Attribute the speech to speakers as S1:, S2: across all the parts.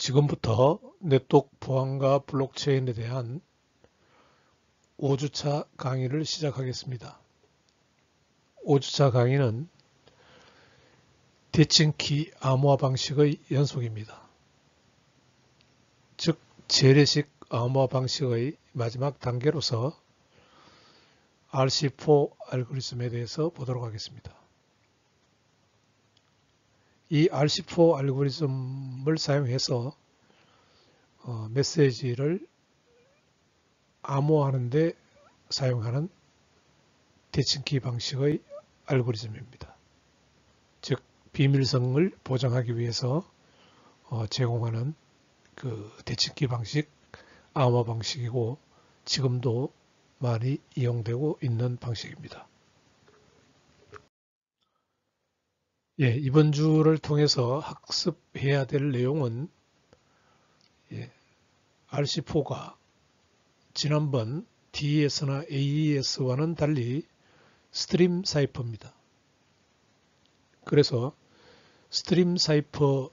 S1: 지금부터 네트워크 보안과 블록체인에 대한 5주차 강의를 시작하겠습니다. 5주차 강의는 대칭키 암호화 방식의 연속입니다. 즉 재래식 암호화 방식의 마지막 단계로서 RC4 알고리즘에 대해서 보도록 하겠습니다. 이 RC4 알고리즘을 사용해서 메시지를 암호화하는 데 사용하는 대칭키 방식의 알고리즘입니다. 즉 비밀성을 보장하기 위해서 제공하는 그 대칭키 방식 암호화 방식이고 지금도 많이 이용되고 있는 방식입니다. 이번 주를 통해서 학습해야 될 내용은 RC4가 지난번 DES나 AES와는 달리 스트림 사이퍼입니다. 그래서 스트림 사이퍼가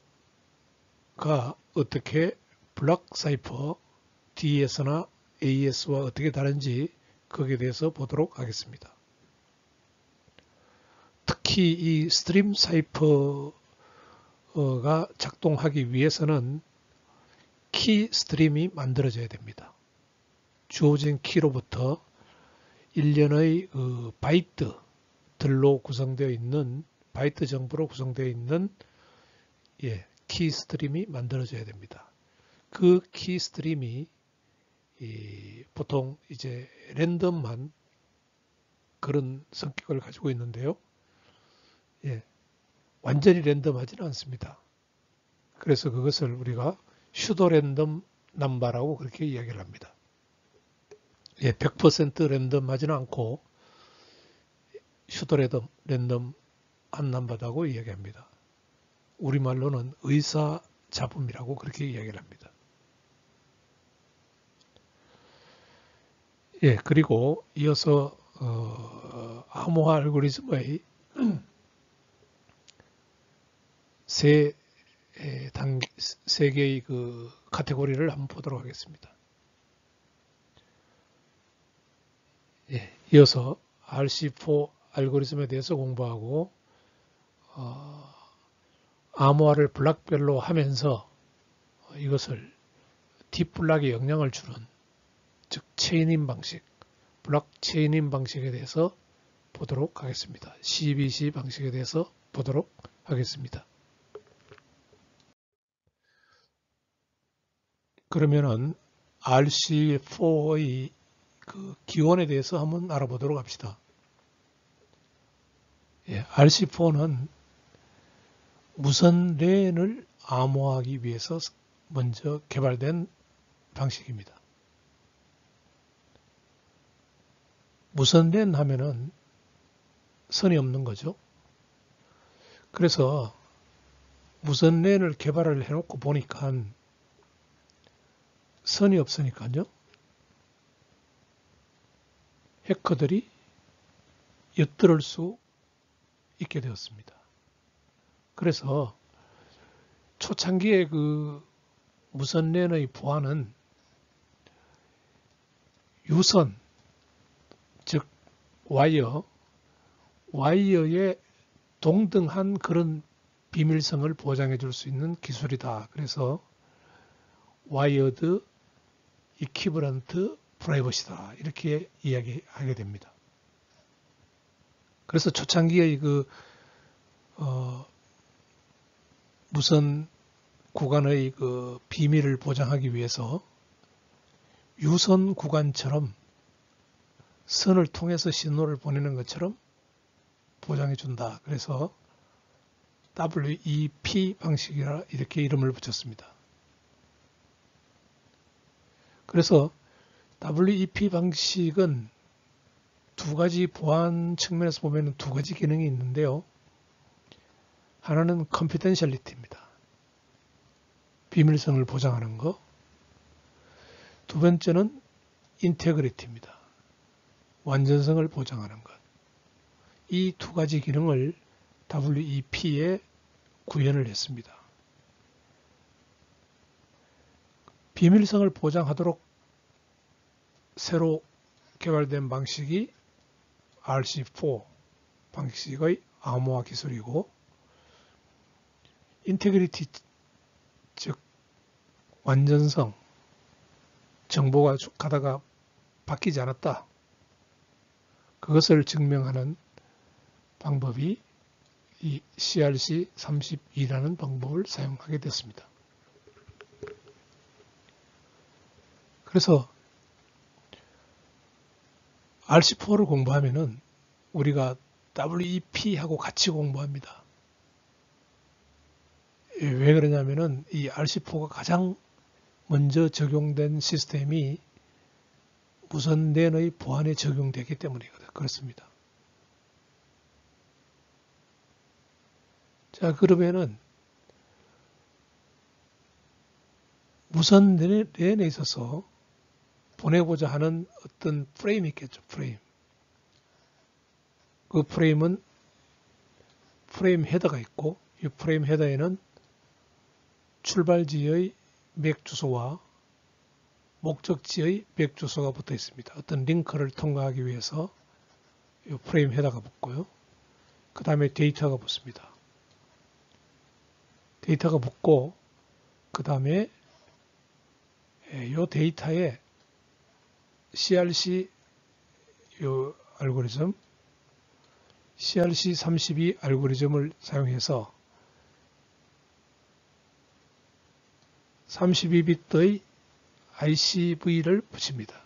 S1: 어떻게 블록 사이퍼, DES나 AES와 어떻게 다른지 거기에 대해서 보도록 하겠습니다. 특히 이 스트림 사이퍼가 작동하기 위해서는 키 스트림이 만들어져야 됩니다. 주어진 키로부터 일련의 바이트들로 구성되어 있는 바이트 정보로 구성되어 있는 키 스트림이 만들어져야 됩니다. 그 키 스트림이 보통 이제 랜덤한 그런 성격을 가지고 있는데요. 완전히 랜덤하지는 않습니다. 그래서 그것을 우리가 슈도 랜덤 넘버라고 그렇게 이야기를 합니다. 100% 랜덤하지는 않고 슈도 랜덤 안 넘버라고 이야기합니다. 우리말로는 의사잡음이라고 그렇게 이야기를 합니다. 그리고 이어서 암호화 알고리즘의 세 개의 그 카테고리를 한번 보도록 하겠습니다. 이어서 RC4 알고리즘에 대해서 공부하고 암호화를 블록별로 하면서 이것을 딥블록에 영향을 주는 즉 체인인 방식, 블록 체인인 방식에 대해서 보도록 하겠습니다. CBC 방식에 대해서 보도록 하겠습니다. 그러면은 RC4의 그 기원에 대해서 한번 알아보도록 합시다. RC4는 무선 랜을 암호화하기 위해서 먼저 개발된 방식입니다. 무선 랜 하면은 선이 없는 거죠. 그래서 무선 랜을 개발을 해놓고 보니까 선이 없으니까요. 해커들이 엿들을 수 있게 되었습니다. 그래서 초창기에 그 무선 랜의 보안은 유선, 즉 와이어에 동등한 그런 비밀성을 보장해 줄 수 있는 기술이다. 그래서 와이어드 이퀴버런트 프라이버시다. 이렇게 이야기하게 됩니다. 그래서 초창기의 그 무선 구간의 그 비밀을 보장하기 위해서 유선 구간처럼 선을 통해서 신호를 보내는 것처럼 보장해 준다. 그래서 WEP 방식이라 이렇게 이름을 붙였습니다. 그래서 WEP 방식은 두 가지 보안 측면에서 보면 두 가지 기능이 있는데요. 하나는 confidentiality입니다. 비밀성을 보장하는 것. 두 번째는 integrity입니다. 완전성을 보장하는 것. 이 두 가지 기능을 WEP에 구현을 했습니다. 비밀성을 보장하도록 새로 개발된 방식이 RC4 방식의 암호화 기술이고, 인테그리티, 즉 완전성, 정보가 가다가 바뀌지 않았다, 그것을 증명하는 방법이 이 CRC32라는 방법을 사용하게 됐습니다. 그래서 RC4를 공부하면은 우리가 WEP하고 같이 공부합니다. 왜 그러냐면은 이 RC4가 가장 먼저 적용된 시스템이 무선 랜의 보안에 적용되기 때문이거든요. 그렇습니다. 자, 그러면은 무선 랜에 있어서 보내고자 하는 어떤 프레임이 있겠죠. 프레임. 그 프레임은 프레임 헤더가 있고, 이 프레임 헤더에는 출발지의 맥 주소와 목적지의 맥 주소가 붙어 있습니다. 어떤 링크를 통과하기 위해서 이 프레임 헤더가 붙고요. 그 다음에 데이터가 붙습니다. 데이터가 붙고, 그 다음에 이 데이터에 CRC 요 알고리즘, CRC32 알고리즘을 사용해서 32비트의 ICV를 붙입니다.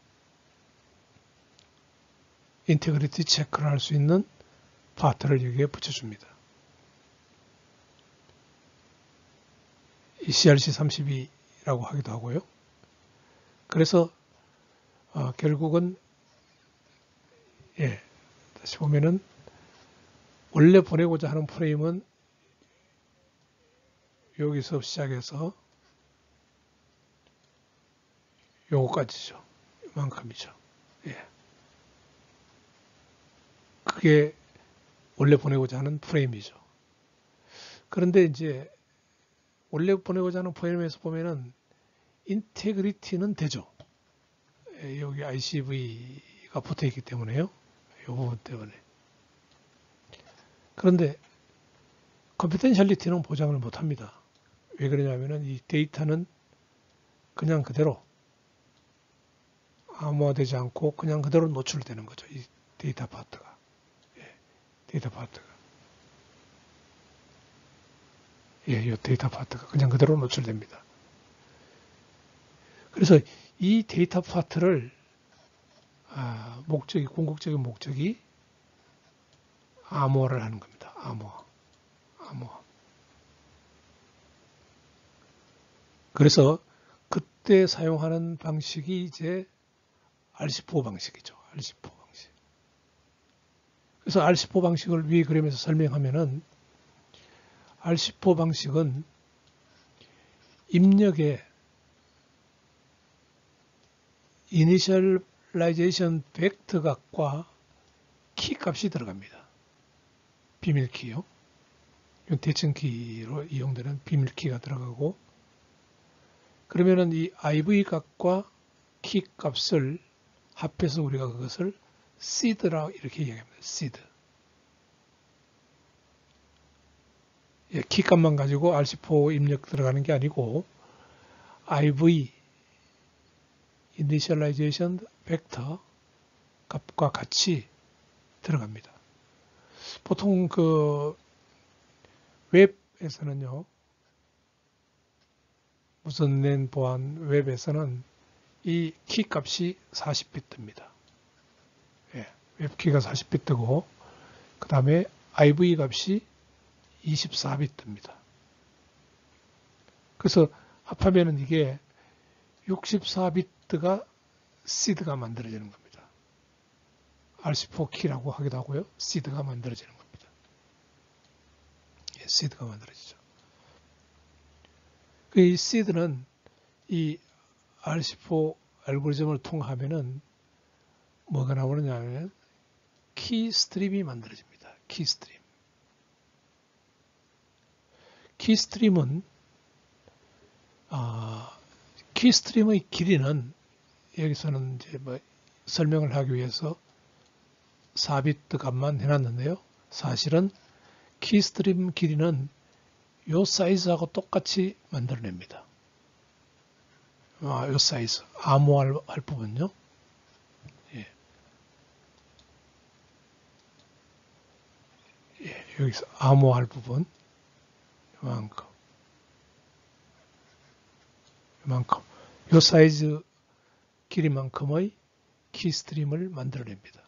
S1: 인테그리티 체크를 할 수 있는 파트를 여기에 붙여줍니다. 이 CRC32라고 하기도 하고요. 그래서 결국은 다시 보면은 원래 보내고자 하는 프레임은 여기서 시작해서 요거까지죠. 이만큼이죠. 그게 원래 보내고자 하는 프레임이죠. 그런데 이제 원래 보내고자 하는 프레임에서 보면은 인테그리티는 되죠. 여기 ICV가 붙어 있기 때문에요. 이 부분 때문에. 그런데 컨피덴셜리티는 보장을 못 합니다. 왜 그러냐면은 이 데이터는 그냥 그대로 암호화되지 않고 그냥 그대로 노출되는 거죠. 이 데이터 파트가. 데이터 파트가. 이 데이터 파트가 그냥 그대로 노출됩니다. 그래서 이 데이터 파트를 궁극적인 목적이 암호화를 하는 겁니다. 암호화. 그래서 그때 사용하는 방식이 이제 RC4 방식이죠. RC4 방식. 그래서 RC4 방식을 위에 그림에서 설명하면은 RC4 방식은 입력에 이니셜라이제이션 벡터 값과 키 값이 들어갑니다. 비밀키요. 대칭키로 이용되는 비밀키가 들어가고, 그러면은 이 IV 값과 키 값을 합해서 우리가 그것을 seed라고 이렇게 이야기합니다. seed. 키 값만 가지고 RC4 입력 들어가는 게 아니고 IV Initialization Vector 값과 같이 들어갑니다. 보통 그 웹에서는요, 무선 랜 보안 웹에서는 이 키 값이 40비트입니다. 웹키가 40비트고, 그 다음에 IV 값이 24비트입니다. 그래서 합하면은 이게 64비트가 시드가 만들어지는 겁니다. RC4 키라고 하기도 하고요. 시드가 만들어지는 겁니다. 시드가 만들어지죠. 이 시드는 이 RC4 알고리즘을 통하면은 뭐가 나오느냐면 키 스트림이 만들어집니다. 키 스트림. 키 스트림은 키스트림의 길이는 여기서는 이제 뭐 설명을 하기 위해서 4비트 값만 해놨는데요. 사실은 키스트림 길이는 요 사이즈하고 똑같이 만들어냅니다. 요 사이즈, 암호할 부분요. 예. 예, 여기서 암호할 부분 이만큼 요 사이즈 길이만큼의 키스트림을 만들어냅니다.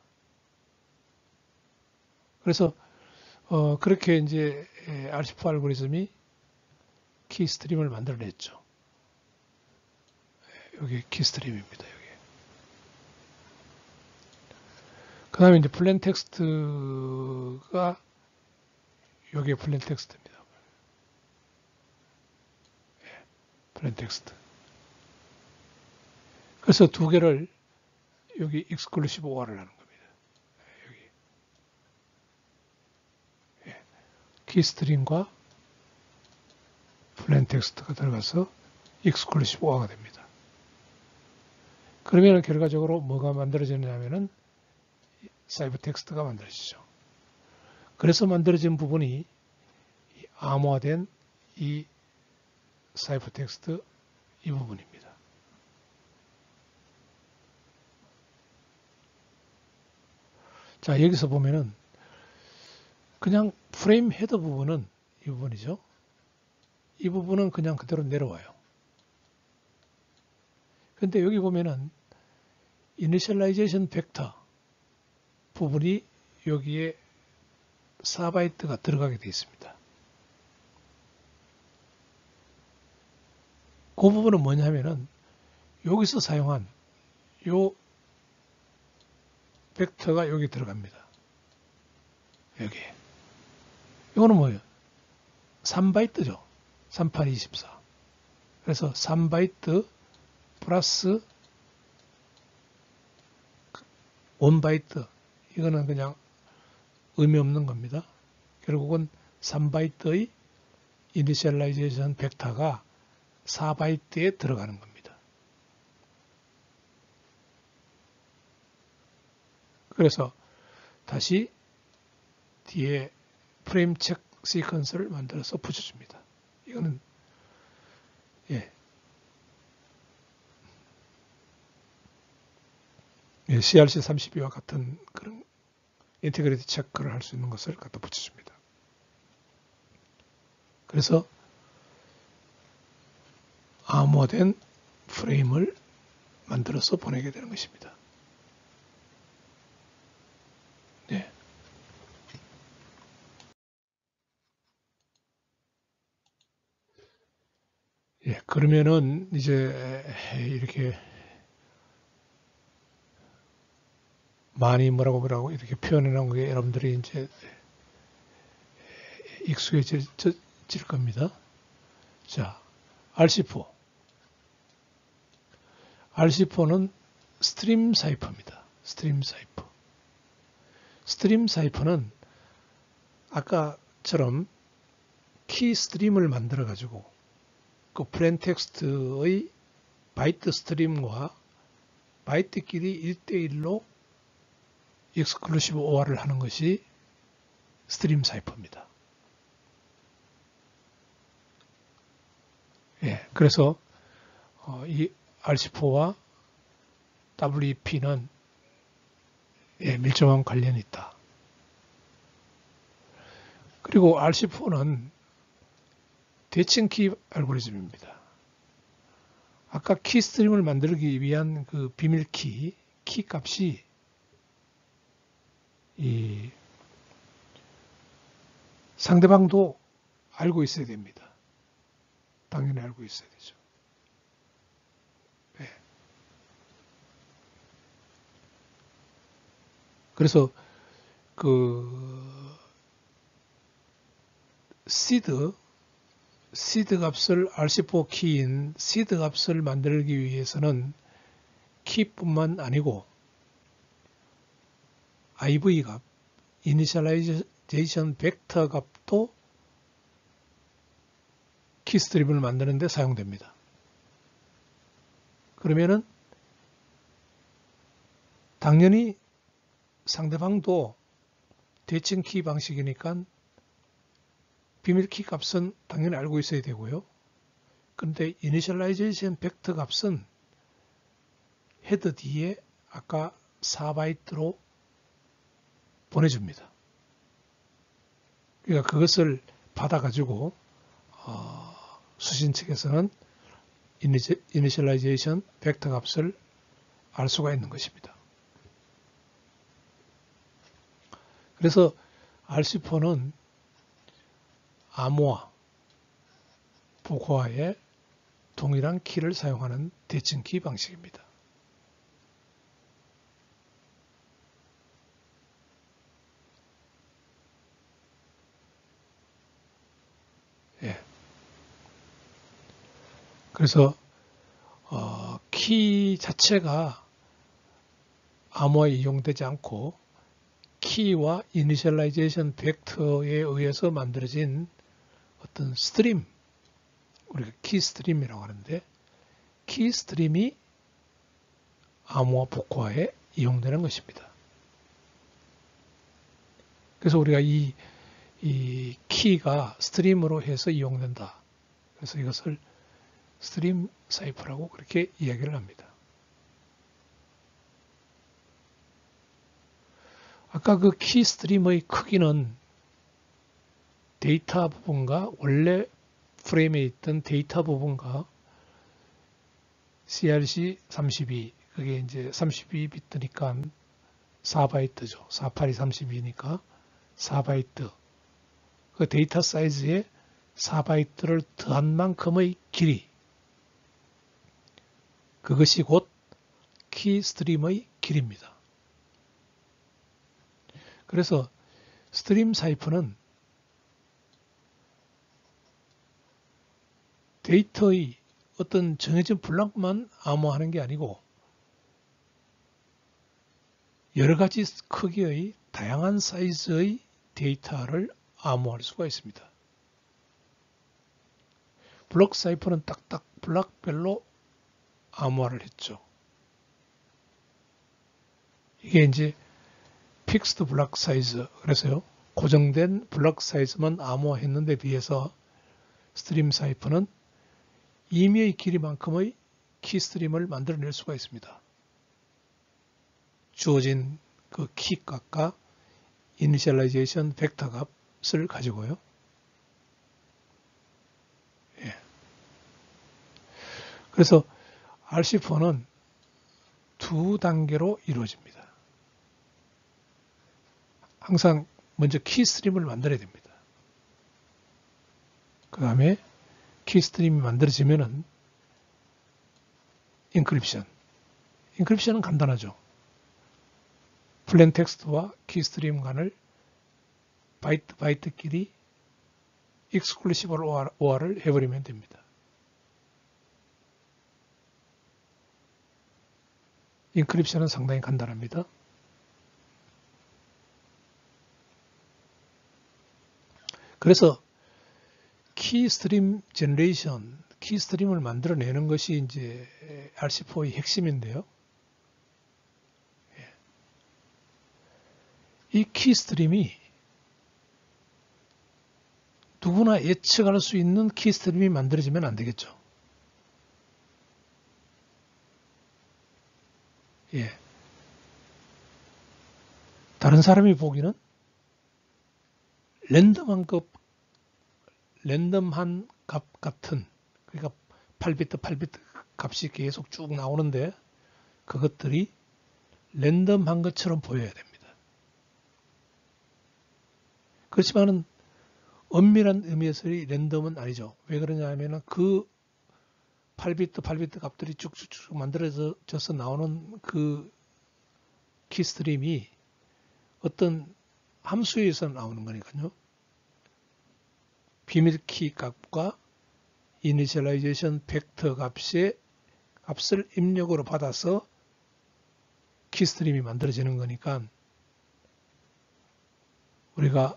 S1: 그래서 그렇게 이제 RC4 알고리즘이 키스트림을 만들어냈죠. 여기 키스트림입니다. 여기. 그 다음에 이제 플레인 텍스트가 여기에 플레인 텍스트입니다. 플레인 텍스트. 그래서 두 개를 여기 익스클루시브 OR을 하는 겁니다. 여기. 예. 키스트림과 플레인 텍스트가 들어가서 익스클루시브 OR가 됩니다. 그러면 결과적으로 뭐가 만들어지느냐면은 사이버 텍스트가 만들어지죠. 그래서 만들어진 부분이 암호화된 이 사이버 텍스트 이 부분입니다. 자, 여기서 보면은 그냥 프레임 헤더 부분은 이 부분이죠. 이 부분은 그냥 그대로 내려와요. 근데 여기 보면은 이니셜라이제이션 벡터 부분이 여기에 4바이트가 들어가게 되어 있습니다. 그 부분은 뭐냐면은 여기서 사용한 요 벡터가 여기 들어갑니다. 여기. 이거는 뭐예요? 3바이트죠. 3824. 그래서 3바이트 플러스 1바이트. 이거는 그냥 의미 없는 겁니다. 결국은 3바이트의 이니셜라이제이션 벡터가 4바이트에 들어가는 겁니다. 그래서 다시 뒤에 프레임 체크 시퀀스를 만들어서 붙여줍니다. 이거는 CRC32와 같은 그런 인테그리티 체크를 할 수 있는 것을 갖다 붙여줍니다. 그래서 암호화된 프레임을 만들어서 보내게 되는 것입니다. 네. 예, 그러면은 이제 이렇게 많이 뭐라고 이렇게 표현해 놓은 게 여러분들이 이제 익숙해질 겁니다. 자, RC4. RC4는 스트림 사이퍼입니다. 스트림 사이퍼. 스트림 사이퍼는 아까처럼 키 스트림을 만들어 가지고 그 플레인 텍스트의 바이트 스트림과 바이트끼리 1대1로 익스클루시브 OR을 하는 것이 스트림 사이퍼입니다. 예, 그래서 이 RC4와 WEP는 밀접한 관련이 있다. 그리고 RC4는 대칭키 알고리즘입니다. 아까 키 스트림을 만들기 위한 그 비밀키, 키 값이 이 상대방도 알고 있어야 됩니다. 당연히 알고 있어야 되죠. 네. 그래서 그 시드 값을 RC4 키인 시드 값을 만들기 위해서는 키뿐만 아니고 IV 값, 이니셜라이제이션 벡터 값도 키 스트림을 만드는 데 사용됩니다. 그러면은 당연히 상대방도 대칭 키 방식이니까 비밀 키 값은 당연히 알고 있어야 되고요. 그런데 이니셜라이제이션 벡터 값은 헤더 뒤에 아까 4바이트로 보내줍니다. 그러니까 그것을 받아가지고 수신 측에서는 이니셜라이제이션 벡터 값을 알 수가 있는 것입니다. 그래서 RC4는 암호화, 복호화에 동일한 키를 사용하는 대칭 키 방식입니다. 예. 그래서 키 자체가 암호화에 이용되지 않고 키와 이니셜라이제이션 벡터에 의해서 만들어진 어떤 스트림, 우리가 키 스트림이라고 하는데 키 스트림이 암호화 복호화에 이용되는 것입니다. 그래서 우리가 이 키가 스트림으로 해서 이용된다. 그래서 이것을 스트림 사이퍼라고 그렇게 이야기를 합니다. 아까 그 키 스트림의 크기는 데이터 부분과 원래 프레임에 있던 데이터 부분과 CRC32, 그게 이제 32비트니까 4바이트죠. 48이 32니까 4바이트. 그 데이터 사이즈에 4바이트를 더한 만큼의 길이. 그것이 곧 키 스트림의 길입니다. 그래서 스트림 사이퍼는 데이터의 어떤 정해진 블록만 암호하는 게 아니고 여러 가지 크기의 다양한 사이즈의 데이터를 암호할 수가 있습니다. 블록 사이퍼는 딱딱 블록별로 암호화를 했죠. 이게 이제 픽스드 블록 사이즈, 그래서요 고정된 블록 사이즈만 암호화했는데 비해서 스트림 사이퍼는 임의의 길이만큼의 키 스트림을 만들어낼 수가 있습니다. 주어진 그 키 값과 이니셜라이제이션 벡터 값을 가지고요. 예. 그래서 RC4는 두 단계로 이루어집니다. 항상 먼저 키 스트림을 만들어야 됩니다. 그 다음에 키 스트림이 만들어지면은 인크립션은 간단하죠. 플레인 텍스트와 키 스트림 간을 바이트끼리 익스클루시브 OR을 해버리면 됩니다. 인크립션은 상당히 간단합니다. 그래서 키 스트림 제너레이션, 키 스트림을 만들어내는 것이 이제 RC4의 핵심인데요. 이 키 스트림이 누구나 예측할 수 있는 키 스트림이 만들어지면 안 되겠죠. 예. 다른 사람이 보기는 랜덤한 값 같은, 그러니까 8비트 값이 계속 쭉 나오는데 그것들이 랜덤한 것처럼 보여야 됩니다. 그렇지만은 엄밀한 의미에서의 랜덤은 아니죠. 왜 그러냐 하면은 그 8비트 값들이 쭉쭉쭉 만들어져서 나오는 그 키스트림이 어떤 함수에서 나오는 거니까요. 비밀 키 값과 이니셜라이제이션 벡터 값을 입력으로 받아서 키스트림이 만들어지는 거니까 우리가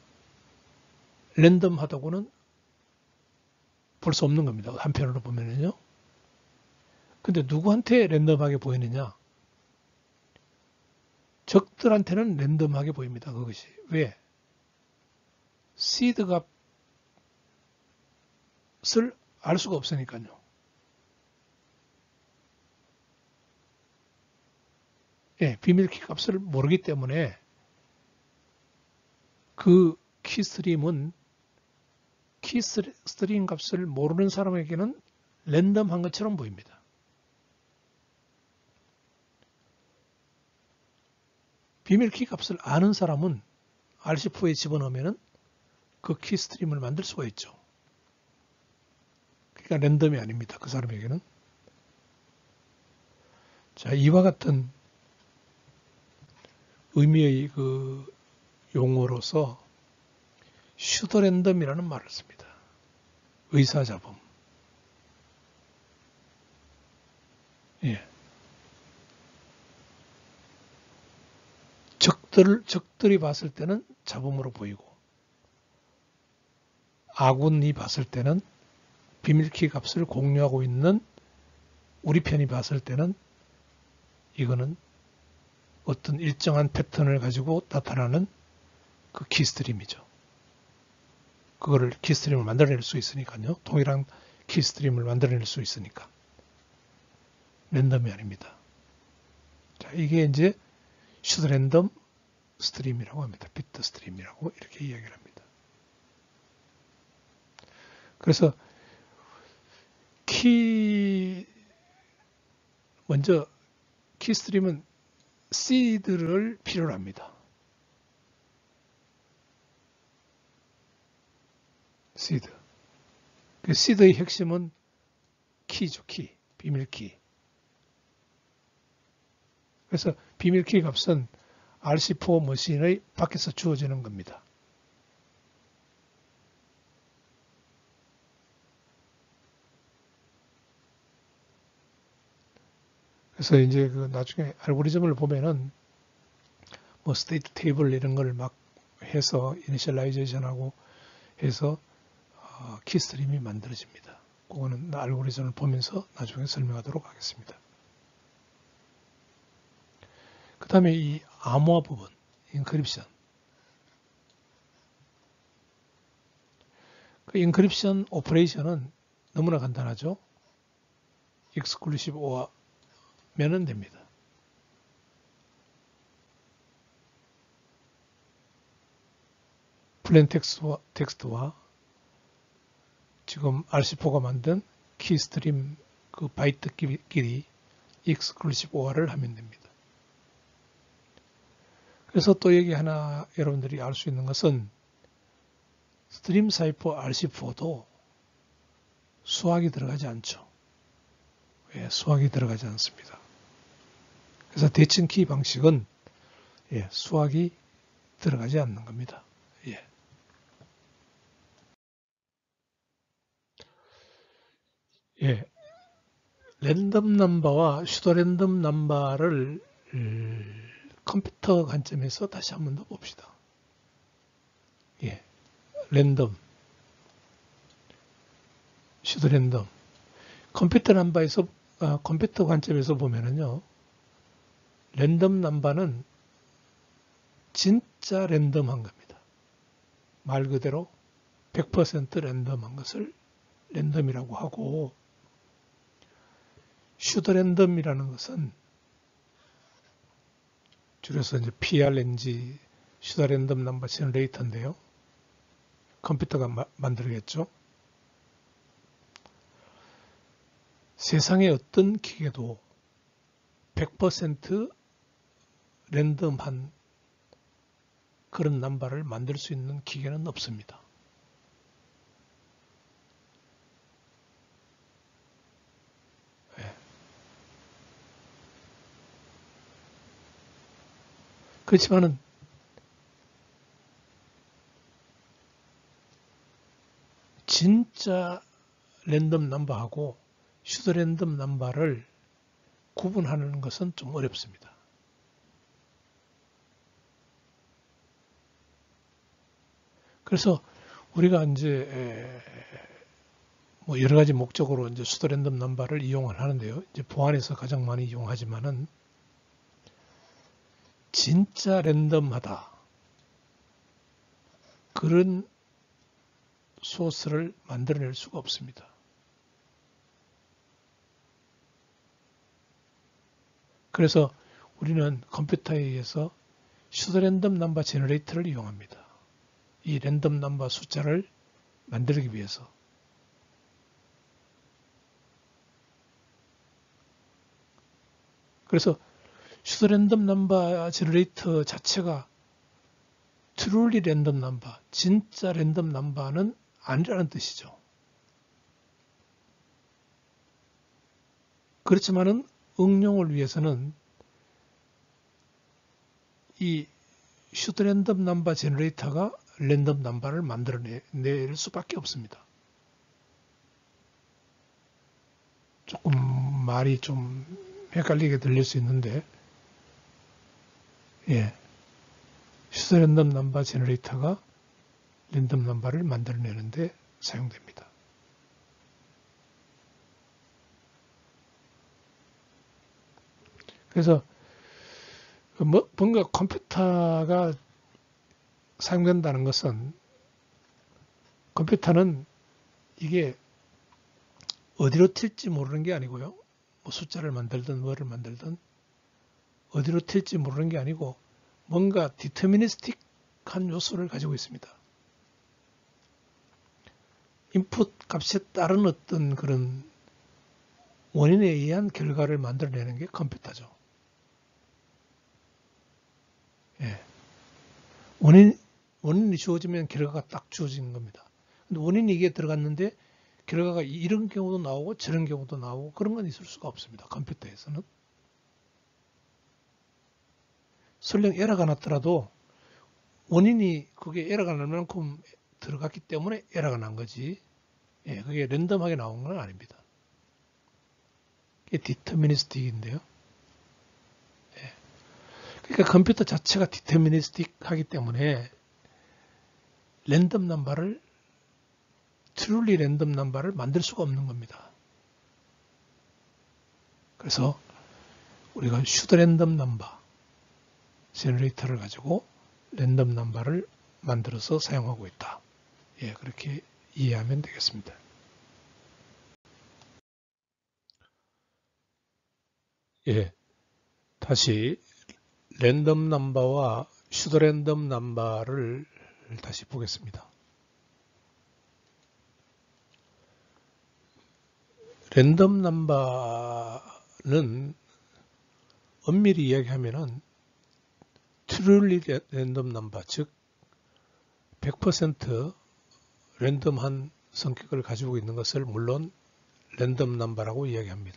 S1: 랜덤하다고는 볼 수 없는 겁니다. 한편으로 보면은요. 근데 누구한테 랜덤하게 보이느냐? 적들한테는 랜덤하게 보입니다. 그것이. 왜? 시드 값을 알 수가 없으니까요. 예, 비밀키 값을 모르기 때문에 그 키스트림은 키스트림 값을 모르는 사람에게는 랜덤한 것처럼 보입니다. 비밀키 값을 아는 사람은 RC4에 집어넣으면 그 키스트림을 만들 수가 있죠. 그러니까 랜덤이 아닙니다. 그 사람에게는. 자, 이와 같은 의미의 그 용어로서 슈더랜덤이라는 말을 씁니다. 의사잡음. 예. 적들이 봤을 때는 잡음으로 보이고 아군이 봤을 때는 비밀키 값을 공유하고 있는 우리 편이 봤을 때는 이거는 어떤 일정한 패턴을 가지고 나타나는 그 키스트림이죠. 그거를 키스트림을 만들어낼 수 있으니까요. 동일한 키스트림을 만들어낼 수 있으니까. 랜덤이 아닙니다. 자, 이게 이제 슈더랜덤 스트림이라고 합니다. 비트 스트림이라고 이렇게 이야기를 합니다. 그래서 먼저 키스트림은 시드를 필요로 합니다. 시드. 그 시드의 핵심은 키죠, 키. 비밀키. 그래서 비밀키 값은 RC4 머신의 밖에서 주어지는 겁니다. 그래서 이제 그 나중에 알고리즘을 보면은 뭐 스테이트 테이블 이런 걸 막 해서 이니셜라이제이션하고 해서 키스트림이 만들어집니다. 그거는 알고리즘을 보면서 나중에 설명하도록 하겠습니다. 그 다음에 이 암호화 부분, 인크립션. 그 인크립션 오퍼레이션은 너무나 간단하죠. 익스클루시브 오하면은 됩니다. 플레인 텍스트와 지금 RC4가 만든 키스트림 그 바이트끼리 익스클루시브 오하를 하면 됩니다. 그래서 또 여기 하나 여러분들이 알 수 있는 것은 스트림 사이퍼 RC4도 수학이 들어가지 않죠. 예, 수학이 들어가지 않습니다. 그래서 대칭 키 방식은 예, 수학이 들어가지 않는 겁니다. 예. 예. 랜덤 넘버와 슈더 랜덤 넘버를 컴퓨터 관점에서 다시 한 번 더 봅시다. 예. 랜덤, 슈더 랜덤. 컴퓨터 관점에서 보면은요. 랜덤 넘버는 진짜 랜덤한 겁니다. 말 그대로 100% 랜덤한 것을 랜덤이라고 하고 슈더 랜덤이라는 것은 줄여서 이제 PRNG 슈더 랜덤 넘버 제너레이터인데요. 컴퓨터가 만들겠죠. 세상의 어떤 기계도 100% 랜덤한 그런 넘버를 만들 수 있는 기계는 없습니다. 네. 그렇지만은 진짜 랜덤 넘버하고 슈더 랜덤 넘버를 구분하는 것은 좀 어렵습니다. 그래서 우리가 이제 뭐 여러 가지 목적으로 이제 수도 랜덤 넘버를 이용을 하는데요. 이제 보안에서 가장 많이 이용하지만은 진짜 랜덤하다. 그런 소스를 만들어낼 수가 없습니다. 그래서 우리는 컴퓨터에 의해서 슈도 랜덤 넘버 제너레이터를 이용합니다. 이 랜덤 넘버 숫자를 만들기 위해서. 그래서 슈도 랜덤 넘버 제너레이터 자체가 truly 랜덤 넘버, 진짜 랜덤 넘버는 아니라는 뜻이죠. 그렇지만은 응용을 위해서는 이 슈도 랜덤 넘버 제너레이터가 랜덤 넘버를 만들어낼 수밖에 없습니다. 조금 말이 좀 헷갈리게 들릴 수 있는데, 예, 슈도 랜덤 넘버 제너레이터가 랜덤 넘버를 만들어내는데 사용됩니다. 그래서 뭔가 컴퓨터가 사용된다는 것은 컴퓨터는 이게 어디로 튈지 모르는 게 아니고요. 뭐 숫자를 만들든 뭐를 만들든 어디로 튈지 모르는 게 아니고 뭔가 디터미니스틱한 요소를 가지고 있습니다. 인풋 값에 따른 어떤 그런 원인에 의한 결과를 만들어내는 게 컴퓨터죠. 예. 원인이 주어지면 결과가 딱 주어지는 겁니다. 근데 원인이 이게 들어갔는데 결과가 이런 경우도 나오고 저런 경우도 나오고 그런 건 있을 수가 없습니다. 컴퓨터에서는. 설령 에러가 났더라도 원인이 그게 에러가 날 만큼 들어갔기 때문에 에러가 난 거지. 예, 그게 랜덤하게 나온 건 아닙니다. 이게 디터미니스틱인데요. 예. 그러니까 컴퓨터 자체가 디터미니스틱하기 때문에 랜덤 넘버를 truly 랜덤 넘버를 만들 수가 없는 겁니다. 그래서 우리가 슈도 랜덤 넘버 제너레이터를 가지고 랜덤 넘버를 만들어서 사용하고 있다. 예, 그렇게 이해하면 되겠습니다. 예, 다시 랜덤 넘버와 슈도 랜덤 넘버를 다시 보겠습니다. 랜덤 넘버는 엄밀히 이야기하면은 truly 랜덤 넘버, 즉 100% 랜덤한 성격을 가지고 있는 것을 물론 랜덤 넘버라고 이야기합니다.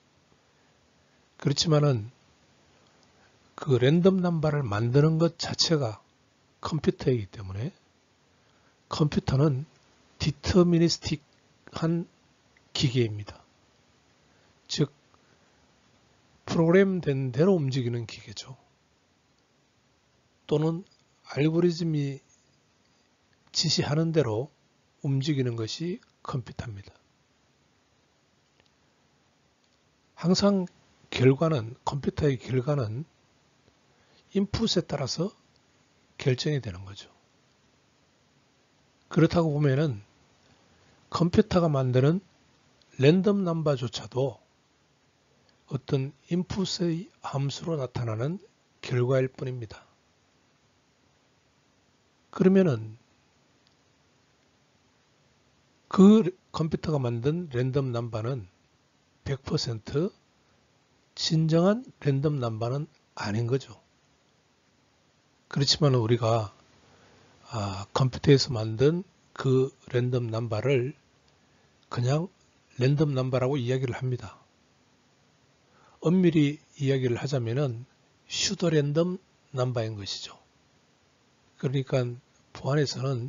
S1: 그렇지만은 그 랜덤 넘버를 만드는 것 자체가 컴퓨터이기 때문에 컴퓨터는 디터미니스틱한 기계입니다. 즉 프로그램된 대로 움직이는 기계죠. 또는 알고리즘이 지시하는 대로 움직이는 것이 컴퓨터입니다. 항상 컴퓨터의 결과는 인풋에 따라서 결정이 되는 거죠. 그렇다고 보면은 컴퓨터가 만드는 랜덤 넘버조차도 어떤 인풋의 함수로 나타나는 결과일 뿐입니다. 그러면은 그 컴퓨터가 만든 랜덤 넘버는 100% 진정한 랜덤 넘버는 아닌 거죠. 그렇지만 우리가 컴퓨터에서 만든 그 랜덤 넘버를 그냥 랜덤 넘버라고 이야기를 합니다. 엄밀히 이야기를 하자면은 슈도 랜덤 넘버인 것이죠. 그러니까 보안에서는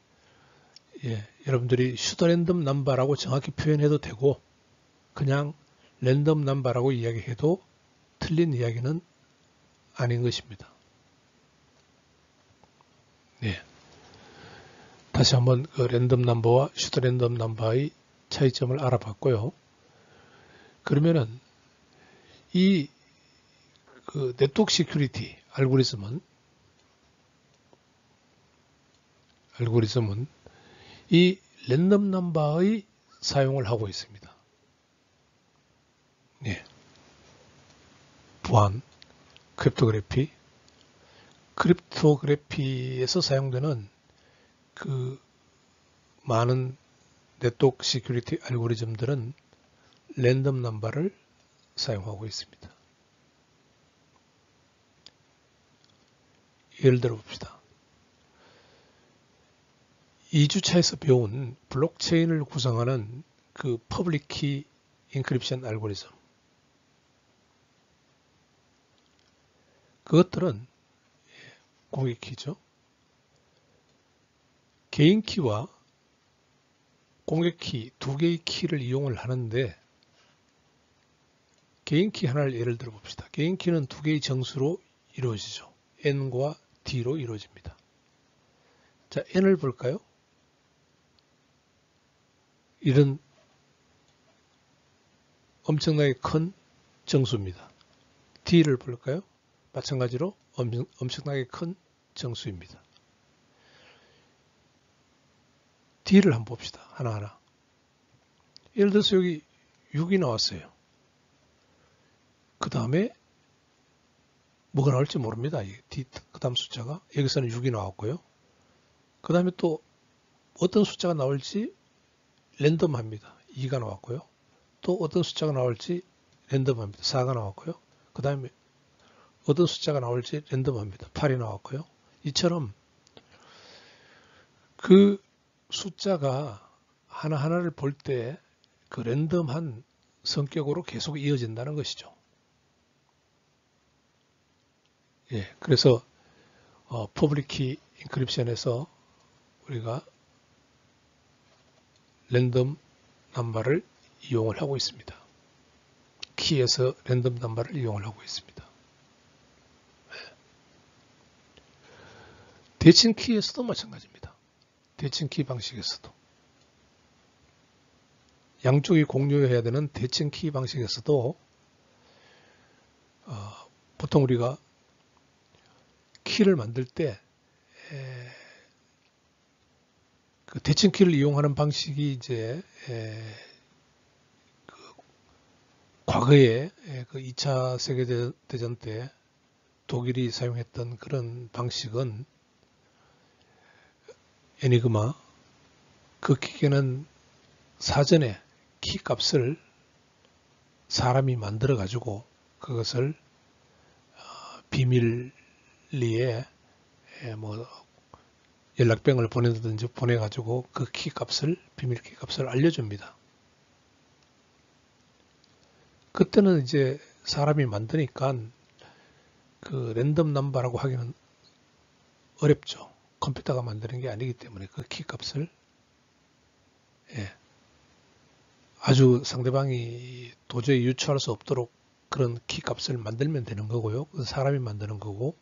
S1: 여러분들이 슈도 랜덤 넘버라고 정확히 표현해도 되고 그냥 랜덤 넘버라고 이야기해도 틀린 이야기는 아닌 것입니다. 네. 다시 한번 그 랜덤 넘버와 슈도 랜덤 넘버의 차이점을 알아봤고요. 그러면은 이 네트워크 시큐리티 알고리즘은 이 랜덤 넘버의 사용을 하고 있습니다. 예. 보안, 크립토그래피에서 사용되는 그 많은 네트워크 시큐리티 알고리즘들은 랜덤 넘버를 사용하고 있습니다. 예를 들어 봅시다. 2주차에서 배운 블록체인을 구성하는 그 퍼블릭 키 인크립션 알고리즘. 그것들은 공개 키죠. 개인 키와 공개 키 두 개의 키를 이용을 하는데 개인 키 하나를 예를 들어 봅시다. 개인 키는 두 개의 정수로 이루어지죠. n과 d로 이루어집니다. 자, n을 볼까요? 이런 엄청나게 큰 정수입니다. d를 볼까요? 마찬가지로 엄청나게 큰 정수입니다. d를 한번 봅시다. 하나하나. 예를 들어서 여기 6이 나왔어요. 그 다음에 뭐가 나올지 모릅니다. 그 다음 숫자가. 여기서는 6이 나왔고요. 그 다음에 또 어떤 숫자가 나올지 랜덤합니다. 2가 나왔고요. 또 어떤 숫자가 나올지 랜덤합니다. 4가 나왔고요. 그 다음에 어떤 숫자가 나올지 랜덤합니다. 8이 나왔고요. 이처럼 그 숫자가 하나하나를 볼 때 그 랜덤한 성격으로 계속 이어진다는 것이죠. 예, 그래서 퍼블릭 키 인크립션에서 우리가 랜덤 넘버를 이용을 하고 있습니다. 키에서 랜덤 넘버를 이용을 하고 있습니다. 대칭 키에서도 마찬가지입니다. 대칭 키 방식에서도 양쪽이 공유해야 되는 대칭 키 방식에서도 보통 우리가 키를 만들 때 그 대칭 키를 이용하는 방식이 이제 과거에 그 2차 세계대전 때 독일이 사용했던 그런 방식은 에니그마, 그 기계는 사전에 키 값을 사람이 만들어 가지고 그것을 비밀리에 뭐 연락병을 보내든지 보내 가지고 그 키 값을 비밀 키 값을 알려줍니다. 그때는 이제 사람이 만드니까 그 랜덤 넘버라고 하기는 어렵죠. 컴퓨터가 만드는 게 아니기 때문에 그 키 값을 아주 상대방이 도저히 유추할 수 없도록 그런 키 값을 만들면 되는 거고요. 사람이 만드는 거고,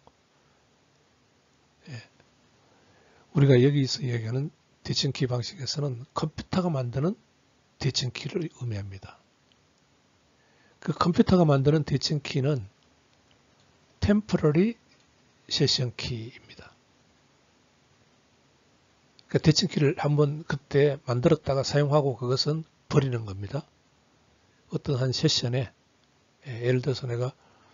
S1: 우리가 여기서 얘기하는 대칭 키 방식에서는 컴퓨터가 만드는 대칭 키를 의미합니다. 그 컴퓨터가 만드는 대칭 키는 템포러리 세션 키입니다. 그 대칭 키를 한번 그때 만들었다가 사용하고 그것은 버리는 겁니다. 어떤 한 세션에 예를 들어서 내가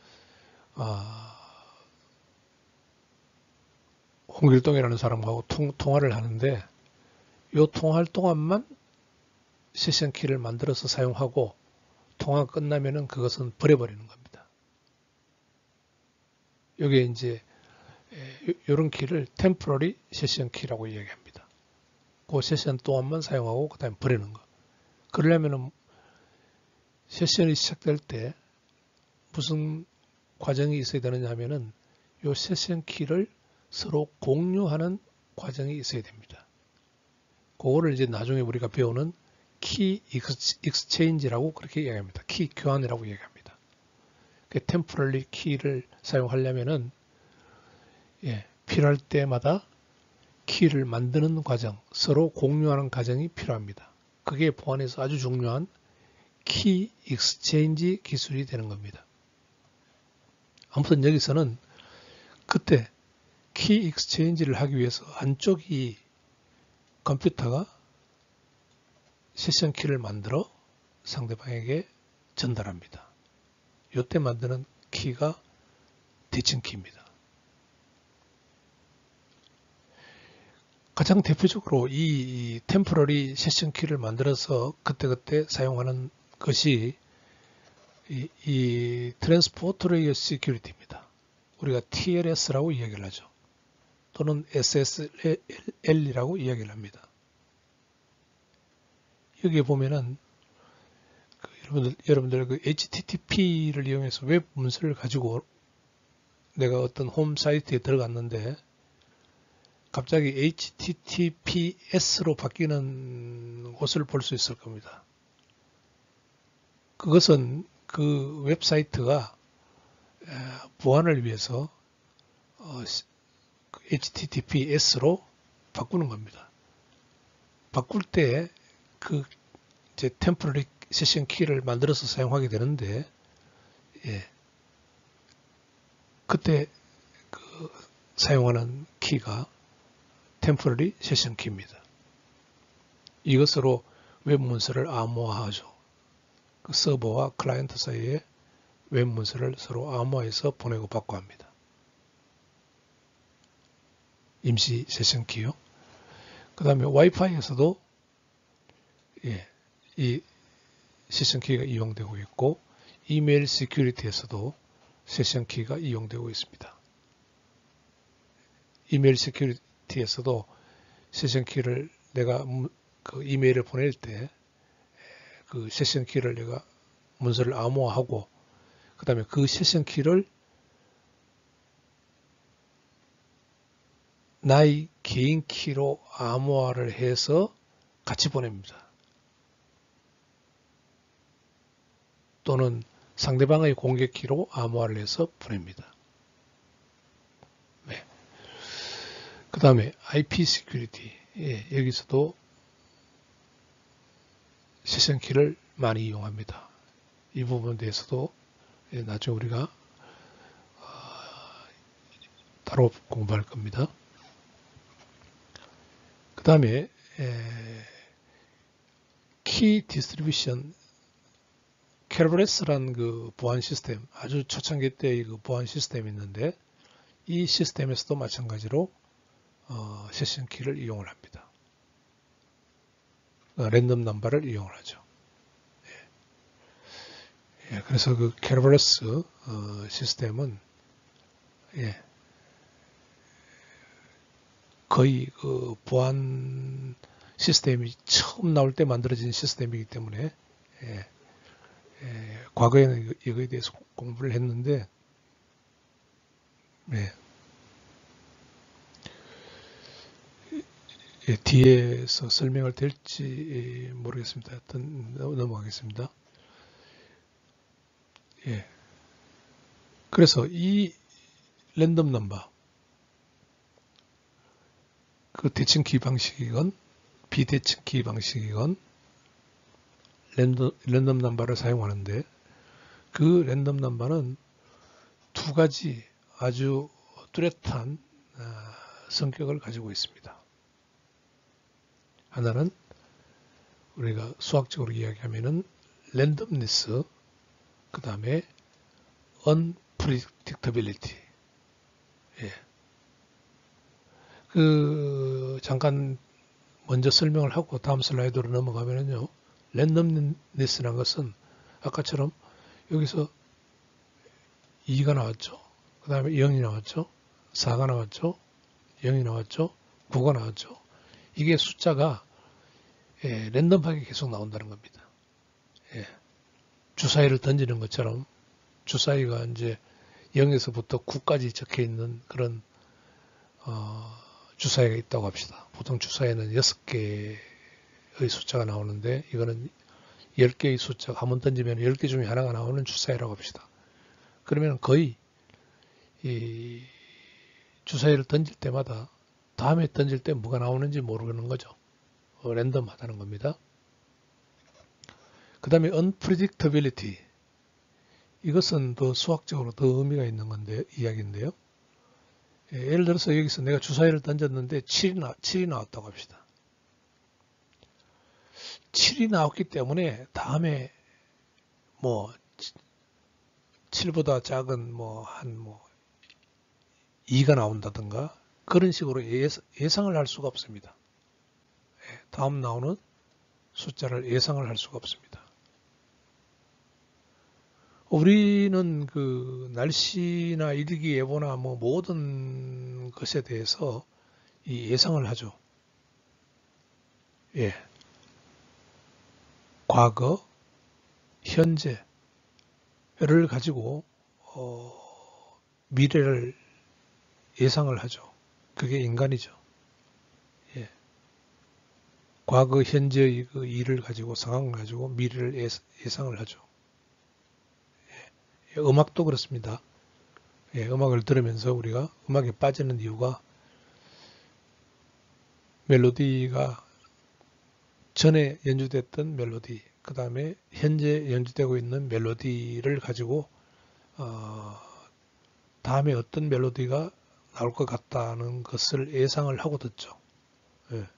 S1: 홍길동이라는 사람하고 통화를 하는데 이 통화할 동안만 세션 키를 만들어서 사용하고 통화가 끝나면은 그것은 버려버리는 겁니다. 여기에 이제 이런 키를 템포러리 세션 키라고 얘기합니다. 그 세션 동안만 사용하고 그 다음에 버리는 거. 그러려면은 세션이 시작될 때 무슨 과정이 있어야 되느냐 하면은 이 세션 키를 서로 공유하는 과정이 있어야 됩니다. 그거를 이제 나중에 우리가 배우는 키 익스체인지라고 그렇게 얘기합니다. 키 교환이라고 얘기합니다. 그 템포럴리 키를 사용하려면은 필요할 때마다 키를 만드는 과정, 서로 공유하는 과정이 필요합니다. 그게 보안에서 아주 중요한 키 익스체인지 기술이 되는 겁니다. 아무튼 여기서는 그때 키 익스체인지를 하기 위해서 한쪽이 컴퓨터가 세션 키를 만들어 상대방에게 전달합니다. 이때 만드는 키가 대칭 키입니다. 가장 대표적으로 이 템포러리 세션 키를 만들어서 그때그때 사용하는 것이 이 트랜스포트 레이어 시큐리티입니다. 우리가 TLS라고 이야기를 하죠. 또는 SSL이라고 이야기를 합니다. 여기에 보면은 여러분들 그 HTTP를 이용해서 웹 문서를 가지고 내가 어떤 홈 사이트에 들어갔는데 갑자기 HTTPS로 바뀌는 곳을 볼 수 있을 겁니다. 그것은 그 웹사이트가 보안을 위해서 HTTPS로 바꾸는 겁니다. 바꿀 때 그 이제 템포러리 세션 키를 만들어서 사용하게 되는데, 그때 그 사용하는 키가 템포러리 세션 키입니다. 이것으로 웹 문서를 암호화하죠. 그 서버와 클라이언트 사이에 웹 문서를 서로 암호화해서 보내고 받고 합니다. 임시 세션 키요. 그 다음에 와이파이에서도 이 세션 키가 이용되고 있고, 이메일 시큐리티에서도 세션 키가 이용되고 있습니다. 이메일 시큐리티에서도 세션 키를 내가 그 이메일을 보낼 때 그 세션 키를 내가 문서를 암호화하고, 그 다음에 그 세션 키를 나의 개인 키로 암호화를 해서 같이 보냅니다. 또는 상대방의 공개 키로 암호화를 해서 보냅니다. 네. 그 다음에 IP 시큐리티. 여기서도 세션 키를 많이 이용합니다. 이 부분에 대해서도 나중에 우리가 따로 공부할 겁니다. 그 다음에 키 디스트리뷰션 케르베로스라는 그 보안 시스템, 아주 초창기 때의 그 보안 시스템이 있는데, 이 시스템에서도 마찬가지로 세션 키를 이용을 합니다. 랜덤 넘버를 이용을 하죠. 그래서 그 케르베로스 시스템은 거의 그 보안 시스템이 처음 나올 때 만들어진 시스템이기 때문에 과거에는 이거에 대해서 공부를 했는데, 뒤에서 설명을 될지 모르겠습니다. 하여튼 넘어가겠습니다. 그래서 이 랜덤 넘버, 그 대칭키 방식이건 비대칭키 방식이건 랜덤 넘버를 사용하는데, 그 랜덤 넘버는 두 가지 아주 뚜렷한 성격을 가지고 있습니다. 하나는 우리가 수학적으로 이야기하면은 랜덤니스, 그 다음에 unpredictability. 그 잠깐 먼저 설명을 하고 다음 슬라이드로 넘어가면은요, 랜덤니스라는 것은 아까처럼 여기서 2가 나왔죠. 그 다음에 0이 나왔죠. 4가 나왔죠. 0이 나왔죠. 9가 나왔죠. 이게 숫자가 랜덤하게 계속 나온다는 겁니다. 주사위를 던지는 것처럼 주사위가 이제 0에서부터 9까지 적혀 있는 그런 주사위가 있다고 합시다. 보통 주사위는 6개의 숫자가 나오는데, 이거는 10개의 숫자가 한번 던지면 10개 중에 하나가 나오는 주사위라고 합시다. 그러면 거의 이 주사위를 던질 때마다 다음에 던질 때 뭐가 나오는지 모르는 거죠. 랜덤하다는 겁니다. 그 다음에 unpredictability. 이것은 더 수학적으로 더 의미가 있는 건데, 이야기인데요. 예, 예를 들어서 여기서 내가 주사위를 던졌는데 7이 나왔다고 합시다. 7이 나왔기 때문에 다음에 뭐 7보다 작은 한 2가 나온다든가 그런 식으로 예상을 할 수가 없습니다. 예, 다음 나오는 숫자를 예상을 할 수가 없습니다. 우리는 그 날씨나 일기예보나 모든 것에 대해서 이 예상을 하죠. 예. 과거, 현재를 가지고 미래를 예상을 하죠. 그게 인간이죠. 예. 과거, 현재의 그 일을 가지고 상황을 가지고 미래를 예상을 하죠. 예. 음악도 그렇습니다. 예. 음악을 들으면서 우리가 음악에 빠지는 이유가 멜로디가 전에 연주됐던 멜로디, 그 다음에 현재 연주되고 있는 멜로디를 가지고 다음에 어떤 멜로디가 나올 것 같다는 것을 예상을 하고 듣죠. 예.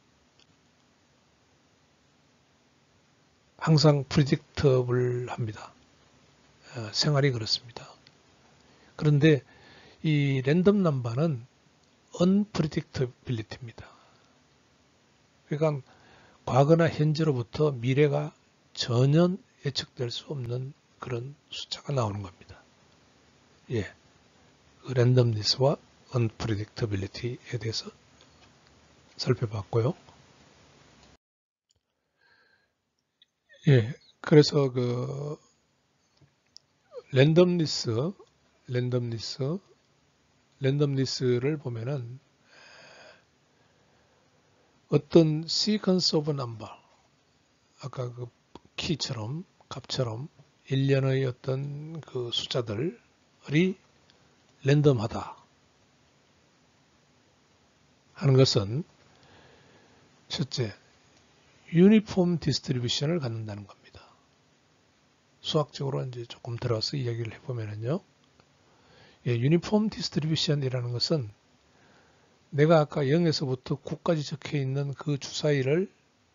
S1: 항상 프리딕터블 합니다. 생활이 그렇습니다. 그런데 이 랜덤 넘버는 unpredictability입니다. 그러니까 과거나 현재로부터 미래가 전혀 예측될 수 없는 그런 숫자가 나오는 겁니다. 예. 랜덤니스와 unpredictability에 대해서 살펴봤고요. 예. 그래서 그 랜덤니스를 보면은 어떤 sequence of number, 아까 그 키처럼 값처럼 일련의 어떤 그 숫자들이 랜덤하다 하는 것은 첫째, 유니폼 디스트리뷰션을 갖는다는 겁니다. 수학적으로 이제 조금 들어서 이야기를 해보면은요. 예, 유니폼 디스트리뷰션이라는 것은 내가 아까 0에서부터 9까지 적혀 있는 그 주사위를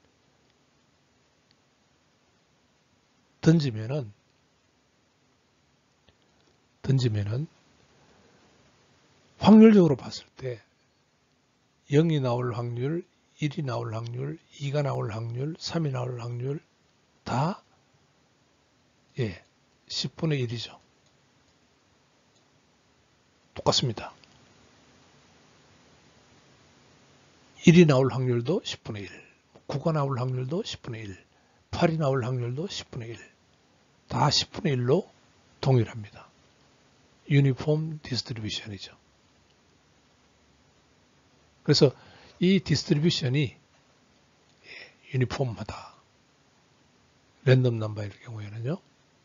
S1: 던지면은 확률적으로 봤을 때 0이 나올 확률, 1이 나올 확률, 2가 나올 확률, 3이 나올 확률 다 10분의 1이죠. 똑같습니다. 1이 나올 확률도 10분의 1, 9가 나올 확률도 10분의 1, 8이 나올 확률도 10분의 1. 다 10분의 1로 동일합니다. 유니폼 디스트리뷰션이죠. 그래서 이 디스트리뷰션이 유니폼하다. 랜덤 넘버일 경우에는요.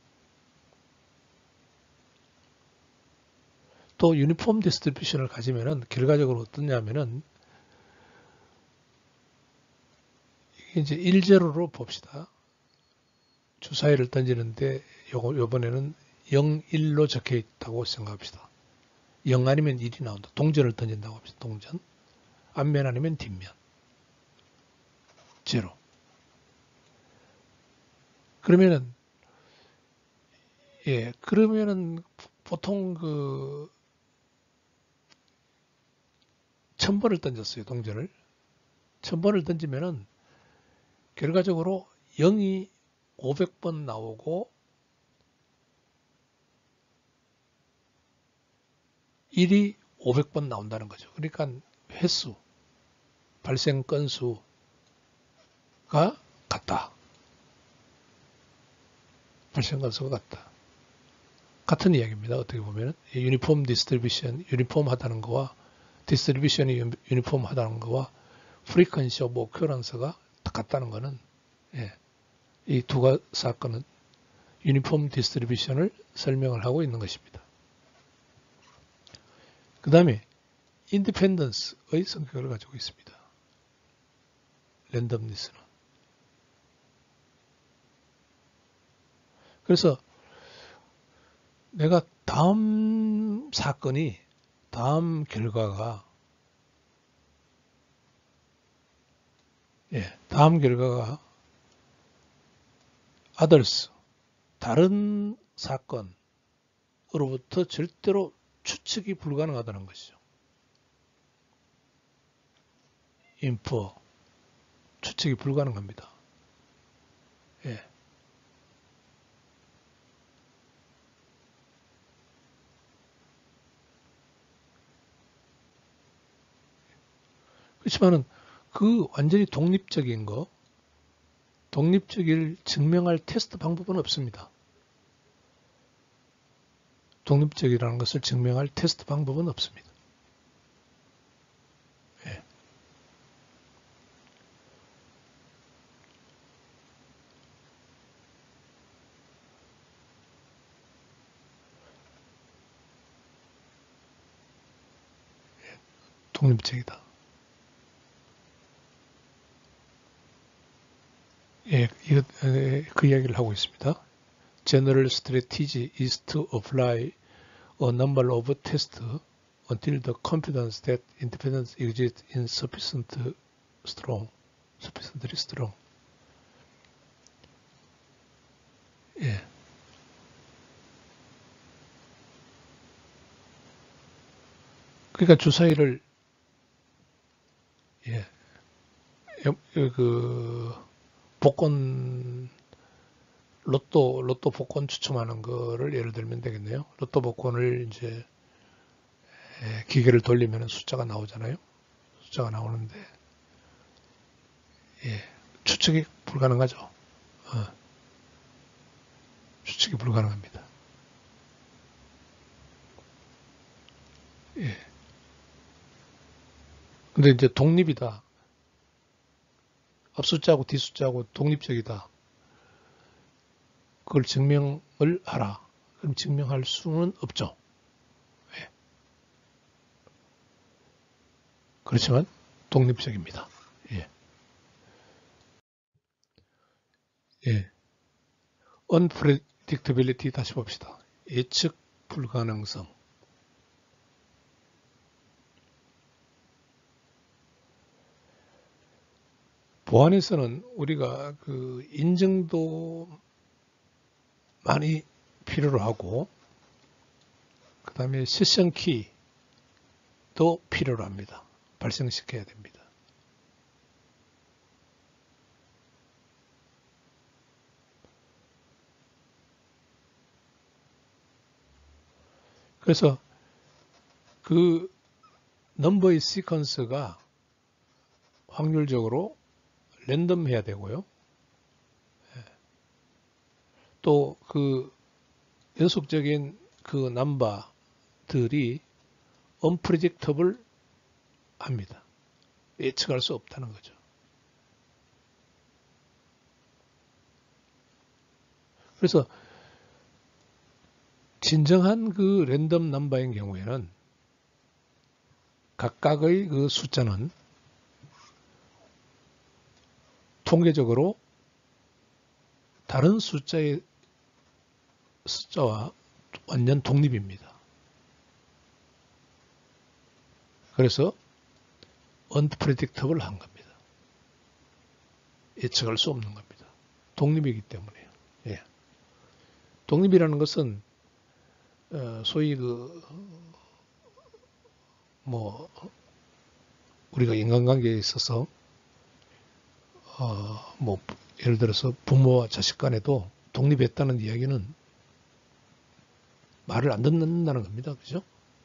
S1: 또 유니폼 디스트리뷰션을 가지면은 결과적으로 어떠냐면은 이제 1제로로 봅시다. 주사위를 던지는데 요번에는 0, 1로 적혀 있다고 생각합시다. 0 아니면 1이 나온다. 동전을 던진다고 합시다. 동전. 앞면 아니면 뒷면. 제로. 그러면은 그러면은 보통 그 1000번을 던졌어요. 동전을. 1000번을 던지면은 결과적으로 0이 500번 나오고 1이 500번 나온다는 거죠. 그러니까 횟수, 발생 건수가 같다. 발생 건수가 같다. 같은 이야기입니다. 어떻게 보면 유니폼 디스트리뷰션, 유니폼하다는 거와 디스트리뷰션이 유니폼하다는 거와 프리퀀시 오브 오큐런스가 같다는 거는 이 두 사건은 유니폼 디스트리뷰션을 설명을 하고 있는 것입니다. 그 다음에 인디펜던스의 성격을 가지고 있습니다. 랜덤니스는 그래서 내가 다음 사건이, 다음 결과가, 다음 결과가 others, 다른 사건으로부터 절대로 추측이 불가능하다는 것이죠. infer, 추측이 불가능합니다. 예. 그렇지만은 그 완전히 독립적인 거, 독립적일 증명할 테스트 방법은 없습니다. 독립적이라는 것을 증명할 테스트 방법은 없습니다. 예. 독립적이다. 예, 그 이야기를 하고 있습니다. General strategy is to apply a number of tests until the confidence that independence exists in sufficiently strong. 예. 그러니까 주사위를 그 복권 로또 복권 추첨하는 거를 예를 들면 되겠네요. 로또 복권을 이제 기계를 돌리면 숫자가 나오잖아요. 숫자가 나오는데 추측이 불가능하죠. 추측이 불가능합니다. 근데 이제 독립이다. 앞숫자하고 뒷숫자하고 독립적이다. 그걸 증명을 하라. 그럼 증명할 수는 없죠. 그렇지만 독립적입니다. unpredictability 다시 봅시다. 예측 불가능성. 보안에서는 우리가 그 인증도 많이 필요로 하고, 그 다음에 세션 키도 필요로 합니다. 발생시켜야 됩니다. 그래서 그 넘버의 시퀀스가 확률적으로 랜덤해야 되고요. 또 그 연속적인 그 넘버들이 unpredictable 합니다. 예측할 수 없다는 거죠. 그래서 진정한 그 랜덤 넘버인 경우에는 각각의 그 숫자는 통계적으로 다른 숫자와 완전 독립입니다. 그래서 unpredictable 한 겁니다. 예측할 수 없는 겁니다. 독립이기 때문에요. 독립이라는 것은 소위 우리가 인간관계에 있어서 예를 들어서 부모와 자식 간에도 독립했다는 이야기는 말을 안 듣는다는 겁니다. 그죠?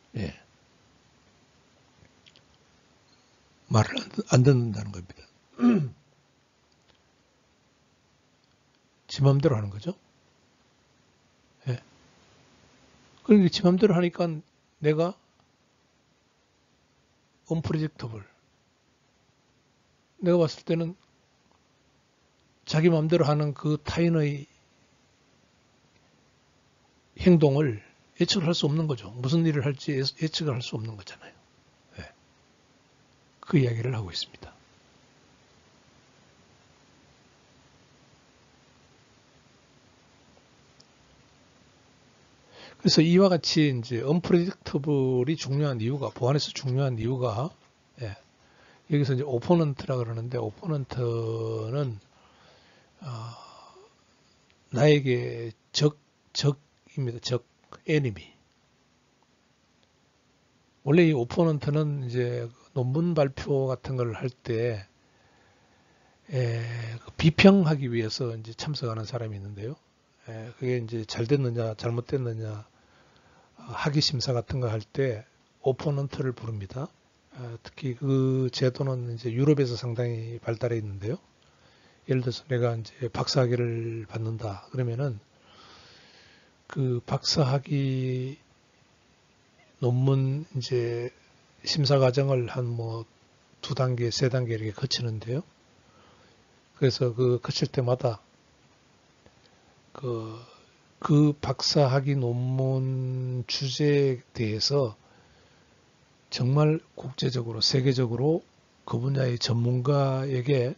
S1: 말을 안 듣는다는 겁니다. 지 맘대로 하는 거죠. 그러니까 지 맘대로 하니까 내가 unpredictable. 내가 봤을 때는 자기 맘대로 하는 그 타인의 행동을 예측을 할 수 없는 거죠. 무슨 일을 할지 예측을 할 수 없는 거잖아요. 그 이야기를 하고 있습니다. 그래서 이와 같이 이제 unpredictable이 중요한 이유가, 보안에서 중요한 이유가, 예, 여기서 이제 오포넌트라 그러는데, 오포넌트는 나에게 적입니다. 적, enemy. 원래 이 오포넌트는 이제 논문 발표 같은 걸 할 때 비평하기 위해서 이제 참석하는 사람이 있는데요. 그게 이제 잘 됐느냐, 잘못됐느냐, 학위 심사 같은 거 할 때 오포넌트를 부릅니다. 특히 그 제도는 이제 유럽에서 상당히 발달해 있는데요. 예를 들어서 내가 이제 박사학위를 받는다. 그러면은 그 박사학위 논문 이제 심사 과정을 한 뭐 2단계, 3단계 이렇게 거치는데요. 그래서 그 거칠 때마다 그 박사학위 논문 주제에 대해서 정말 국제적으로, 세계적으로 그 분야의 전문가에게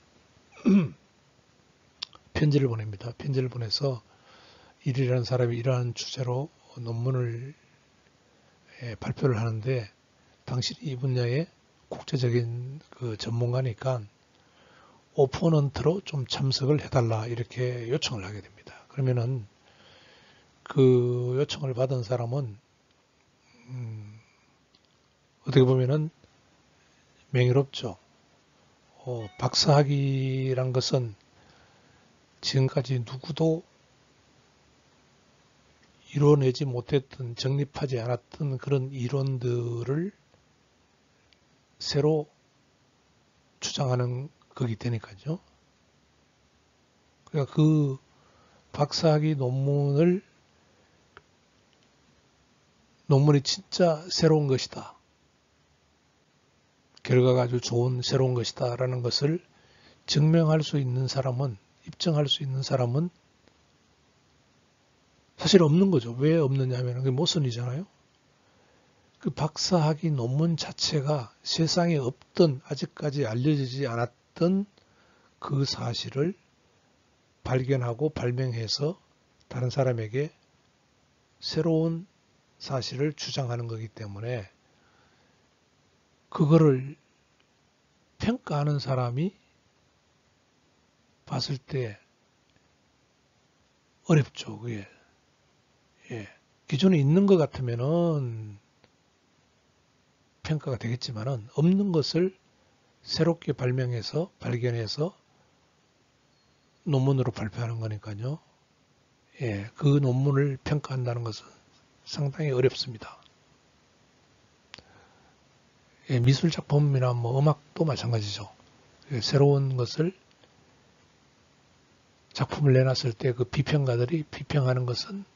S1: 편지를 보냅니다. 편지를 보내서 이러한 사람이 이러한 주제로 논문을 발표를 하는데 당신이 이 분야의 국제적인 그 전문가니까 오포넌트로 좀 참석을 해달라 이렇게 요청을 하게 됩니다. 그러면은 그 요청을 받은 사람은 어떻게 보면은 명예롭죠. 박사학위란 것은 지금까지 누구도 이뤄내지 못했던, 정립하지 않았던 그런 이론들을 새로 주장하는 거기 되니까요. 그러니까 그 박사학위 논문이 진짜 새로운 것이다. 결과가 아주 좋은 새로운 것이다 라는 것을 증명할 수 있는 사람은, 입증할 수 있는 사람은 사실 없는 거죠. 왜 없느냐 하면 그게 모순이잖아요. 그 박사학위 논문 자체가 세상에 없던, 아직까지 알려지지 않았던 그 사실을 발견하고 발명해서 다른 사람에게 새로운 사실을 주장하는 거기 때문에 그거를 평가하는 사람이 봤을 때 어렵죠. 그게. 기존에 있는 것 같으면은 평가가 되겠지만은 없는 것을 새롭게 발명해서 발견해서 논문으로 발표하는 거니까요. 그 논문을 평가한다는 것은 상당히 어렵습니다. 미술 작품이나 뭐 음악도 마찬가지죠. 새로운 것을 작품을 내놨을 때 그 비평가들이 비평하는 것은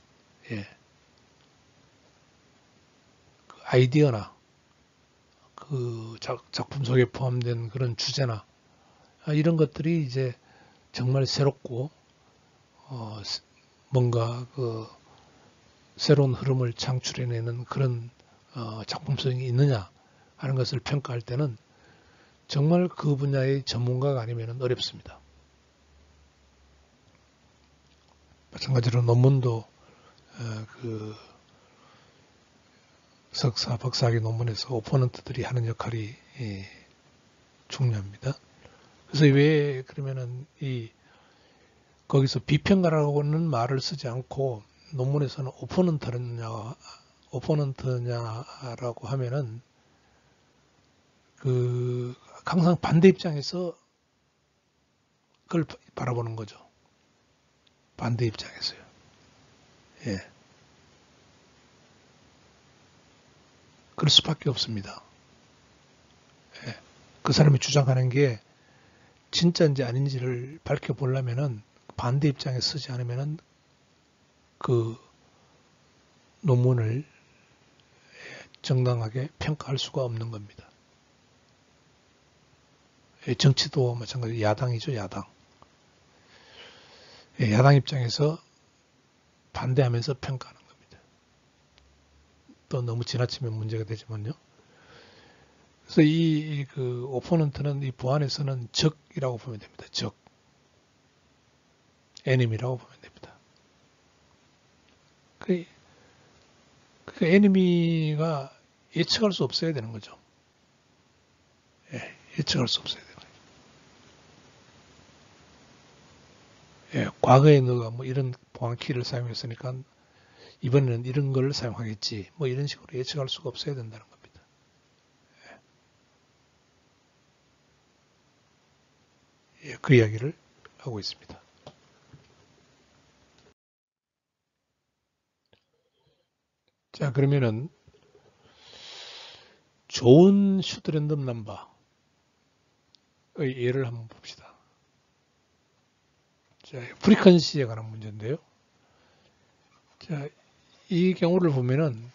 S1: 그 아이디어나 그 작품 속에 포함된 그런 주제나 이런 것들이 이제 정말 새롭고 뭔가 그 새로운 흐름을 창출해내는 그런 작품성이 있느냐 하는 것을 평가할 때는 정말 그 분야의 전문가가 아니면 어렵습니다. 마찬가지로 논문도 그 석사, 박사학위 논문에서 오포넌트들이 하는 역할이 중요합니다. 그래서 왜 그러면은 거기서 비평가라고는 말을 쓰지 않고 논문에서는 오포넌트냐라고 하면은 항상 반대 입장에서 그걸 바라보는 거죠. 반대 입장에서요. 그럴 수밖에 없습니다. 그 사람이 주장하는 게 진짜인지 아닌지를 밝혀보려면은 반대 입장에 쓰지 않으면은 그 논문을 정당하게 평가할 수가 없는 겁니다. 정치도 마찬가지 야당이죠, 야당. 야당 입장에서 반대하면서 평가하는 겁니다. 또 너무 지나치면 문제가 되지만요. 그래서 그 오포넌트는 이 보안에서는 적이라고 보면 됩니다. 적. 에님이라고 보면 됩니다. 그 애니미가 예측할 수 없어야 되는 거죠. 예, 예측할 수 없어야 되는 거예요. 예, 과거에 너가 뭐 이런 보안키를 사용했으니까 이번에는 이런 걸 사용하겠지. 뭐 이런 식으로 예측할 수가 없어야 된다는 겁니다. 예, 그 이야기를 하고 있습니다. 자, 그러면은 좋은 슈트 랜덤 넘버의 예를 한번 봅시다. 자, 프리퀀시에 관한 문제인데요. 자, 이 경우를 보면은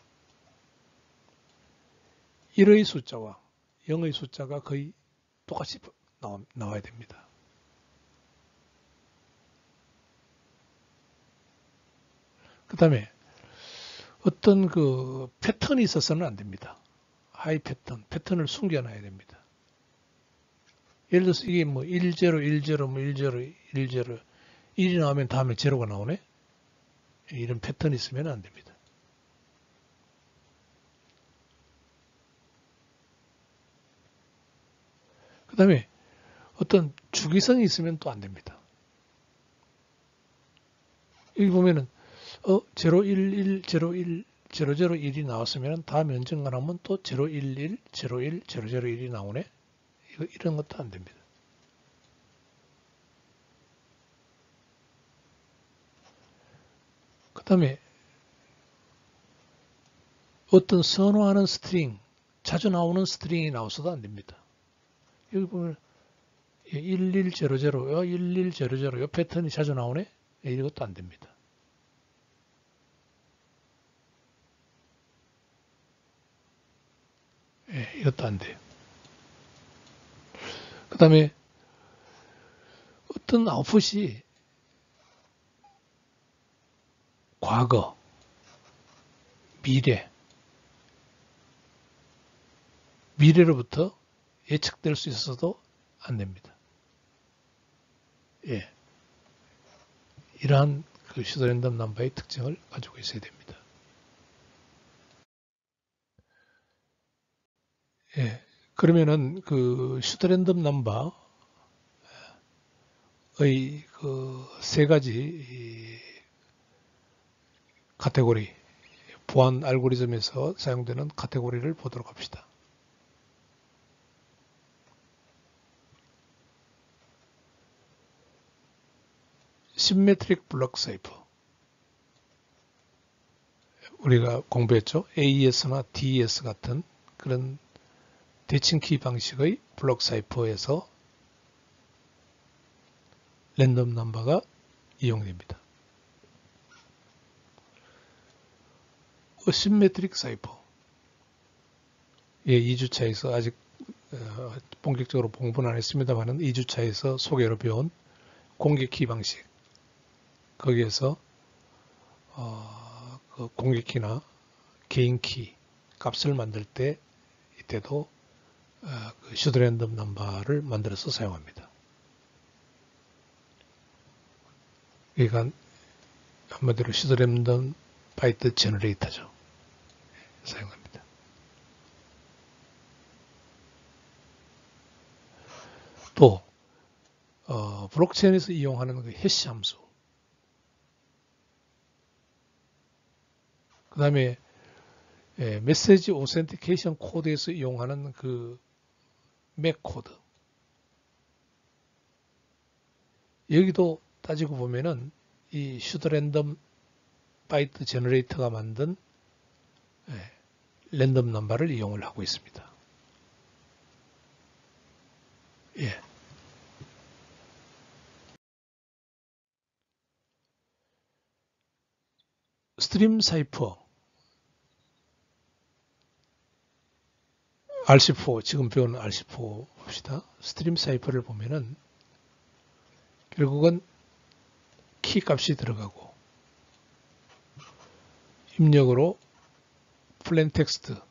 S1: 1의 숫자와 0의 숫자가 거의 똑같이 나와야 됩니다. 그 다음에 어떤 그 패턴이 있어서는 안 됩니다. 하이 패턴을 숨겨놔야 됩니다. 예를 들어서 이게 뭐 10, 10, 뭐 10, 10, 1이 나오면 다음에 제로가 나오네? 이런 패턴이 있으면 안 됩니다. 그 다음에 어떤 주기성이 있으면 또 안 됩니다. 여기 보면은 0, 1, 1, 0, 1, 0, 0, 1이 나왔으면 다음에 언젠가 나오면 또 0, 1, 1, 0, 1, 0, 0, 1이 나오네? 이런 것도 안 됩니다. 그 다음에 어떤 선호하는 스트링, 자주 나오는 스트링이 나와서도 안 됩니다. 여기 보면 1100, 1100, 이 패턴이 자주 나오네? 이것도 안 됩니다. 예, 이것도 안 돼요. 그 다음에 어떤 아웃풋이 과거, 미래로부터 예측될 수 있어서도 안 됩니다. 예. 이러한 그 슈더 랜덤 넘버의 특징을 가지고 있어야 됩니다. 예. 그러면은 그 슈더 랜덤 넘버의 그 세 가지 카테고리, 보안 알고리즘에서 사용되는 카테고리를 보도록 합시다. 시메트릭 블록 사이퍼. 우리가 공부했죠. AES나 DES 같은 그런 대칭키 방식의 블록 사이퍼에서 랜덤 넘버가 이용됩니다. 어시메트릭 사이퍼. 예, 2주차에서 아직 본격적으로 공부는 안 했습니다만 2주차에서 소개로 배운 공개키 방식. 거기에서 그 공개키나 개인키 값을 만들 때 이때도 그 슈더 랜덤 넘버를 만들어서 사용합니다. 그러니까 한마디로 슈더 랜덤 바이트 제너레이터죠. 사용합니다. 또 블록체인에서 이용하는 그 해시 함수, 그 다음에 메시지 오센티케이션 코드에서 이용하는 그 맥 코드, 여기도 따지고 보면은 이 슈더 랜덤 바이트 제너레이터가 만든 랜덤 넘버를 이용을 하고 있습니다. 예. 스트림 사이퍼 RC4, 지금 배우는 RC4 봅시다. 스트림 사이퍼를 보면은 결국은 키 값이 들어가고 입력으로 플레인 텍스트가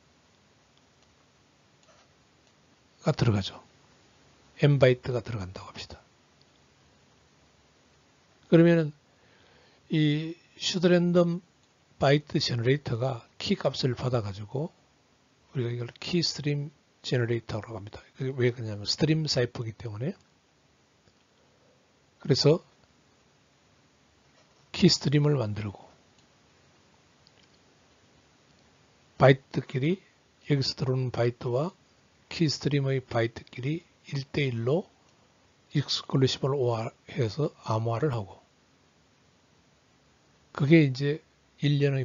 S1: 들어가죠. M바이트가 들어간다고 합시다. 그러면은 이 슈더 랜덤 바이트 제너레이터가 키 값을 받아가지고 우리가 이걸 키 스트림 제너레이터라고 합니다. 왜 그러냐면 스트림 사이퍼이기 때문에. 그래서 키 스트림을 만들고 바이트끼리 여기서 들어오는 바이트와 키 스트림의 바이트끼리 1대1로 익스클루시브를 오화해서 암호화를 하고, 그게 이제 일련의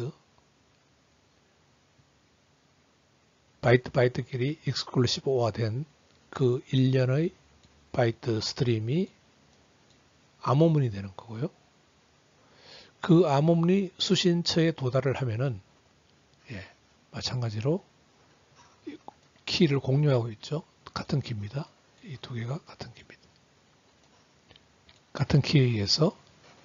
S1: 바이트끼리 익스클루시브 오화된 그 일련의 바이트 스트림이 암호문이 되는 거고요. 그 암호문이 수신처에 도달을 하면은 마찬가지로 키를 공유하고 있죠. 같은 키입니다. 이 두 개가 같은 키입니다. 같은 키에 의해서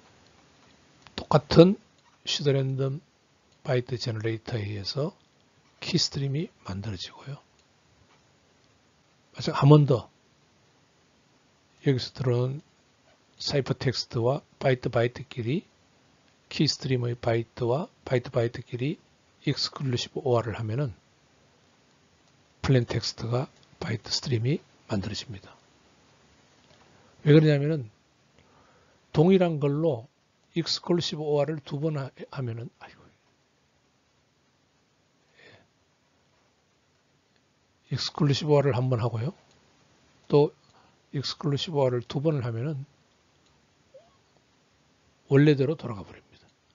S1: 똑같은 슈더랜덤 바이트 제너레이터에 의해서 키 스트림이 만들어지고요. 한 번 더 여기서 들어온 사이퍼 텍스트와 바이트끼리 키 스트림의 바이트와 바이트끼리 익스클루시브 오화를 하면은 플레인 텍스트가 바이트 스트림이 만들어집니다. 왜 그러냐면은 동일한 걸로 익스클루시브 오화를 두 번 하면은 익스클루시브 오화를 한 번 하고요. 또 익스클루시브 오화를 두 번을 하면은 원래대로 돌아가 버립니다.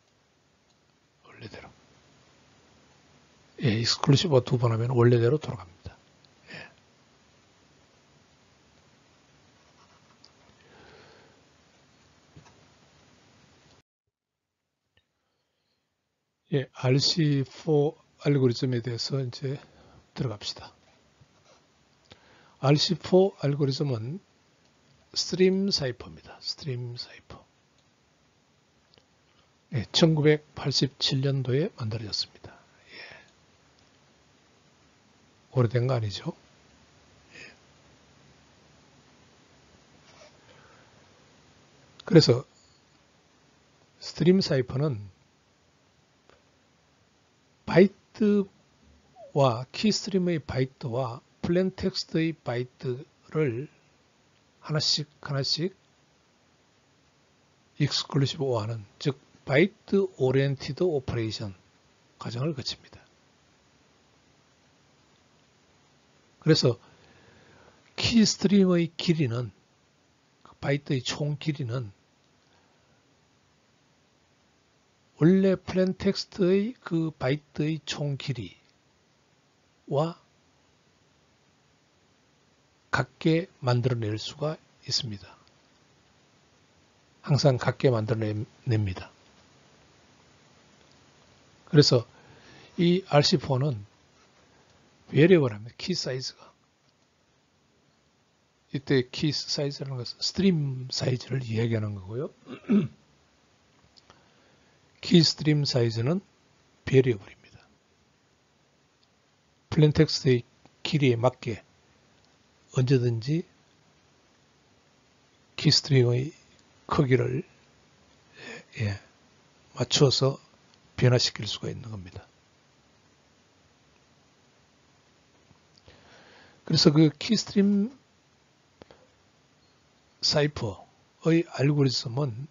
S1: 원래대로. 익스클루시브 오화 두 번 하면 원래대로 돌아갑니다. RC4 알고리즘에 대해서 이제 들어갑시다. RC4 알고리즘은 스트림 사이퍼입니다. 스트림 사이퍼. 1987년도에 만들어졌습니다. 오래된 거 아니죠? 그래서 스트림 사이퍼는 바이트와 키스트림의 바이트와 플레인 텍스트의 바이트를 하나씩 익스클루시브 오화하는, 즉 바이트 오리엔티드 오퍼레이션 과정을 거칩니다. 그래서 키스트림의 길이는, 바이트의 총 길이는 원래 플레인 텍스트의 그 바이트의 총 길이와 같게 만들어낼 수가 있습니다. 항상 같게 만들어냅니다. 그래서 이 RC4는 베리어블합니다. 키 사이즈가. 이때 키 사이즈라는 것은 스트림 사이즈를 이야기하는 거고요. 키 스트림 사이즈는 베리어블입니다. 플레인 텍스트의 길이에 맞게 언제든지 키 스트림의 크기를 맞춰서 변화시킬 수가 있는 겁니다. 그래서 그 키스트림 사이퍼의 알고리즘은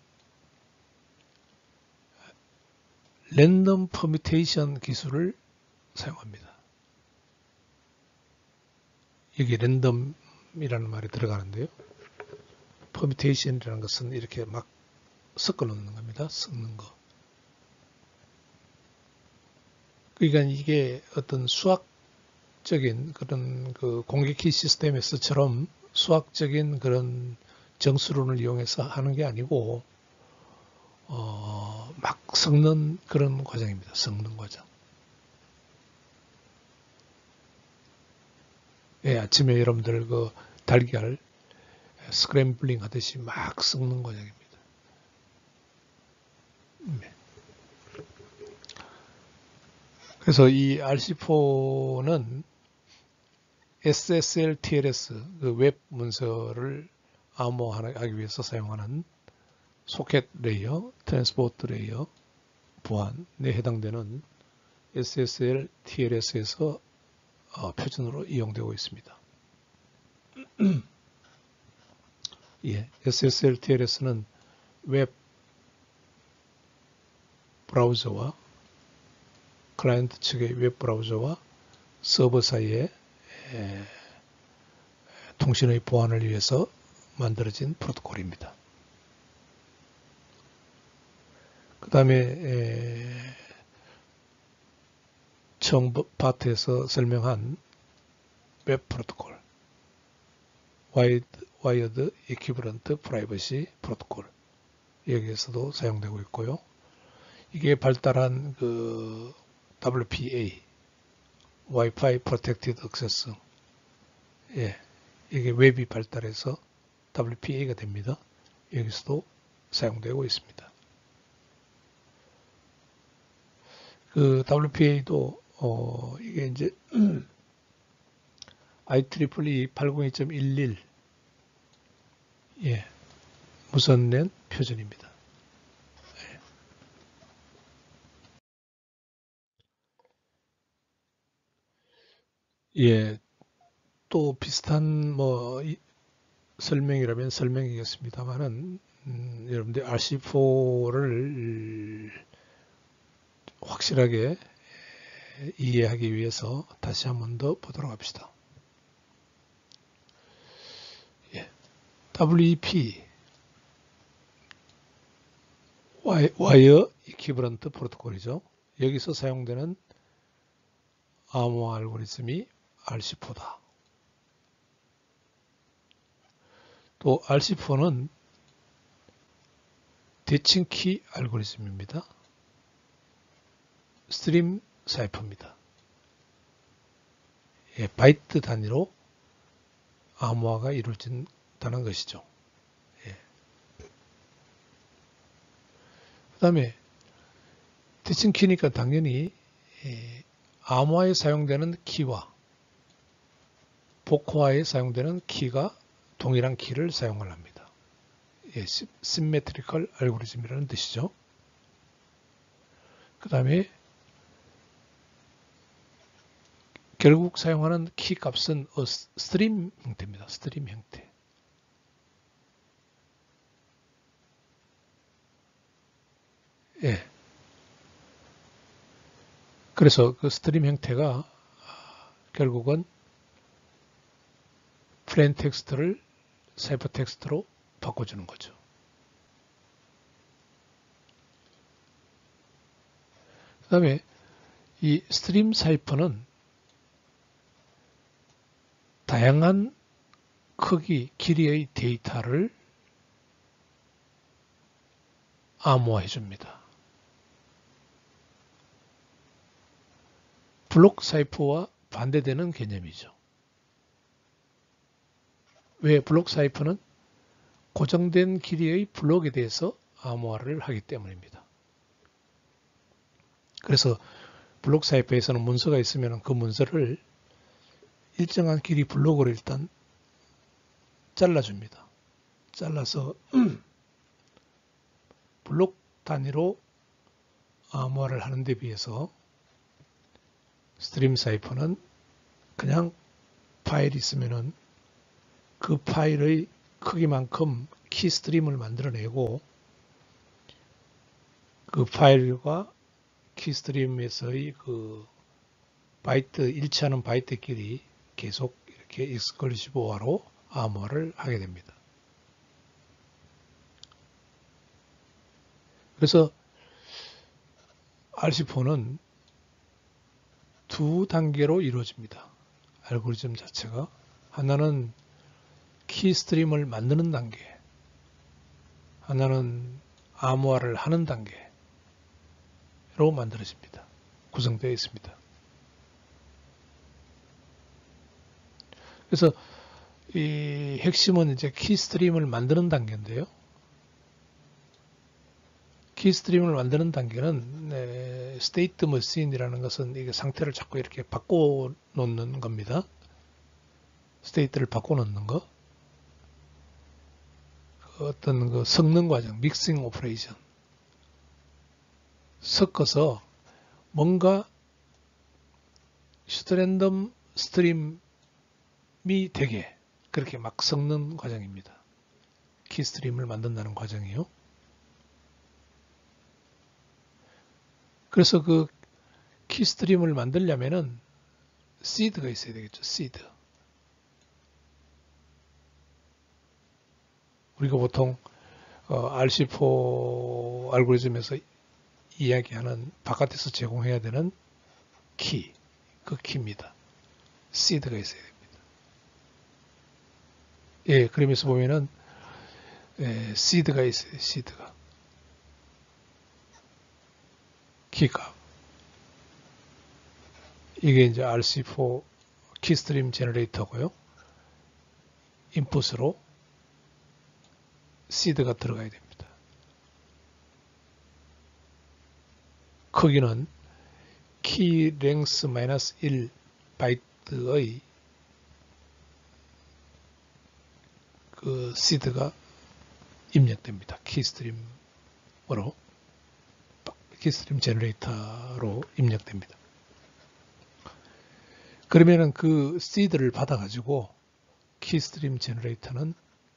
S1: 랜덤 퍼뮤테이션 기술을 사용합니다. 여기 랜덤이라는 말이 들어가는데요. 퍼뮤테이션이라는 것은 이렇게 막 섞어 놓는 겁니다. 섞는 거. 그러니까 이게 어떤 수학적인 그런 그 공개키 시스템에서처럼 수학적인 그런 정수론을 이용해서 하는 게 아니고 막 섞는 그런 과정입니다. 섞는 과정. 아침에 여러분들 그 달걀 스크램블링 하듯이 막 섞는 과정입니다. 그래서 이 RC4는 SSL TLS 그 웹 문서를 암호화하기 위해서 사용하는 소켓 레이어, 트랜스포트 레이어 보안에 해당되는 SSL TLS에서 표준으로 이용되고 있습니다. 예, SSL TLS는 웹 브라우저와 클라이언트 측의 웹 브라우저와 서버 사이의 통신의 보안을 위해서 만들어진 프로토콜입니다. 그 다음에 처음 파트에서 설명한 웹 프로토콜, 와이어드 이퀴버런트 프라이버시 프로토콜, 여기에서도 사용되고 있고요. 이게 발달한 그 WPA, Wi-Fi Protected Access, 예, 이게 웹이 발달해서 WPA가 됩니다. 여기서도 사용되고 있습니다. 그 WPA도 이게 이제 IEEE 802.11 예, 무선랜 표준입니다. 예, 또 비슷한 설명이라면 설명이겠습니다만은 여러분들 RC4를 확실하게 이해하기 위해서 다시 한 번 더 보도록 합시다. 예. WEP 와이어 이퀴버런트 프로토콜이죠. 여기서 사용되는 암호화 알고리즘이 RC4다. 또 RC4는 대칭키 알고리즘입니다. 스트림 사이퍼입니다. 예, 바이트 단위로 암호화가 이루어진다는 것이죠. 예. 그 다음에 대칭키니까 당연히 암호화에 사용되는 키와 복호화에 사용되는 키가 동일한 키를 사용을 합니다. 예, 시메트리컬 알고리즘이라는 뜻이죠. 그 다음에 결국 사용하는 키 값은 스트림 형태입니다. 스트림 형태. 예. 그래서 그 스트림 형태가 결국은 플레인 텍스트를 사이퍼 텍스트로 바꿔주는 거죠. 그 다음에 이 스트림 사이퍼는 다양한 크기, 길이의 데이터를 암호화해 줍니다. 블록 사이퍼와 반대되는 개념이죠. 왜? 블록 사이퍼는 고정된 길이의 블록에 대해서 암호화를 하기 때문입니다. 그래서 블록 사이퍼에서는 문서가 있으면 그 문서를 일정한 길이 블록으로 일단 잘라줍니다. 잘라서 블록 단위로 암호화를 하는 데 비해서 스트림 사이퍼는 그냥 파일이 있으면은 그 파일의 크기만큼 키 스트림을 만들어내고 그 파일과 키 스트림에서의 그 바이트, 일치하는 바이트끼리 계속 이렇게 익스클루시브화로 암호화를 하게 됩니다. 그래서 RC4는 두 단계로 이루어집니다. 알고리즘 자체가. 하나는 키 스트림을 만드는 단계, 하나는 암호화를 하는 단계로 만들어집니다. 구성되어 있습니다. 그래서 이 핵심은 이제 키 스트림을 만드는 단계인데요. 키 스트림을 만드는 단계는 스테이트 머신이라는 것은 이게 상태를 자꾸 이렇게 바꿔 놓는 겁니다. 스테이트를 바꿔 놓는 거. 어떤 그 성능 과정, 믹싱 오퍼레이션. 섞어서 뭔가 슈드랜덤 스트림이 되게 그렇게 막 섞는 과정입니다. 키 스트림을 만든다는 과정이요. 그래서 그 키 스트림을 만들려면은 시드가 있어야 되겠죠. 시드. 우리가 보통 RC4 알고리즘에서 이야기하는 바깥에서 제공해야 되는 키, 그 키입니다. 시드가 있어야 됩니다. 예, 그러면서 보면은 시드가 있어요. 시드가. 키가. 이게 이제 RC4 키스트림 제너레이터고요. 인풋으로 시드가 들어가야 됩니다. 크기는 키 랭스 마이너스 1 바이트의 그 시드가 입력됩니다. 키스트림으로, 키스트림 제너레이터로 입력됩니다. 그러면은 그 시드를 받아가지고 키스트림 제너레이터는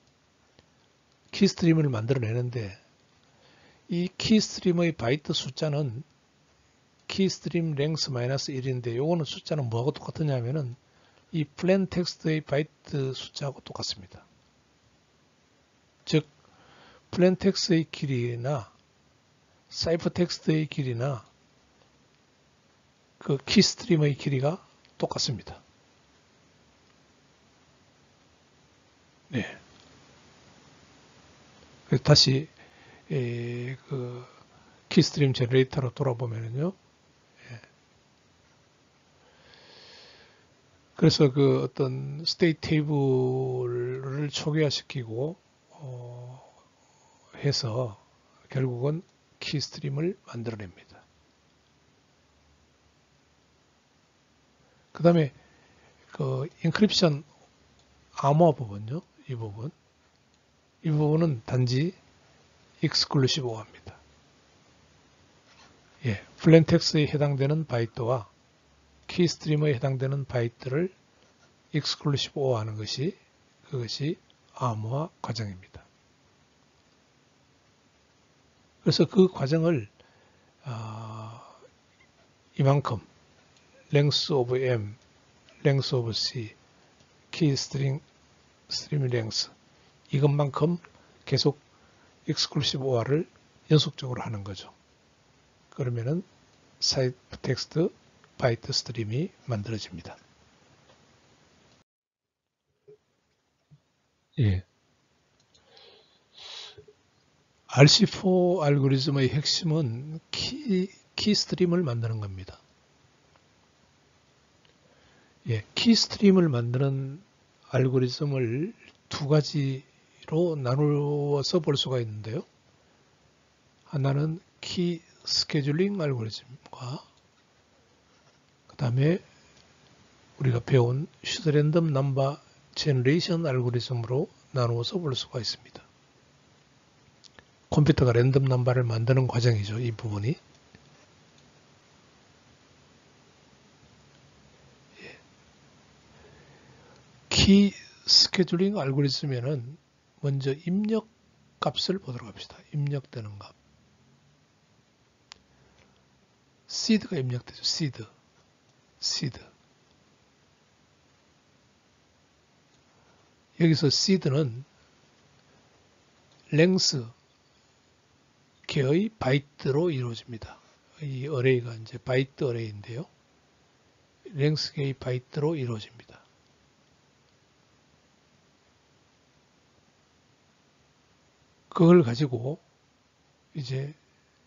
S1: 키스트림을 만들어내는데 이 키스트림의 바이트 숫자는 키스트림 랭스 마이너스 1인데 요거는 숫자는 뭐하고 똑같으냐면은 이 플레인 텍스트의 바이트 숫자하고 똑같습니다. 즉 플레인 텍스트의 길이나 사이퍼 텍스트의 길이나 그 키스트림의 길이가 똑같습니다. 네. 다시 그 키스트림 제너레이터로 돌아보면요. 그래서 그 어떤 스테이트 테이블을 초기화시키고 해서 결국은 키스트림을 만들어냅니다. 그 다음에 그 인크립션 암호 부분요. 이 부분은 단지 익스클루시브 오어입니다. 예, 플레인텍스트에 해당되는 바이트와 키스트림에 해당되는 바이트를 익스클루시브 오어하는 것이 그것이 암호화 과정입니다. 그래서 그 과정을 이만큼 length of m, length of c, key string length 이것만큼 계속 exclusive OR을 연속적으로 하는 거죠. 그러면은 사이프 텍스트 바이트 스트림이 만들어집니다. 예. RC4 알고리즘의 핵심은 키 스트림을 만드는 겁니다. 예, 키 스트림을 만드는 알고리즘을 두 가지로 나누어서 볼 수가 있는데요. 하나는 키 스케줄링 알고리즘과 그 다음에 우리가 배운 슈드랜덤 넘버 제너레이션 알고리즘으로 나누어서 볼 수가 있습니다. 컴퓨터가 랜덤 넘버를 만드는 과정이죠. 이 부분이. 키 스케줄링 알고리즘에는 먼저 입력 값을 보도록 합시다. 입력되는 값. 시드가 입력되죠. 시드. 여기서 시드는 랭스 개의 바이트로 이루어집니다. 이 어레이가 이제 바이트 어레이인데요. 랭스 개의 바이트로 이루어집니다. 그걸 가지고 이제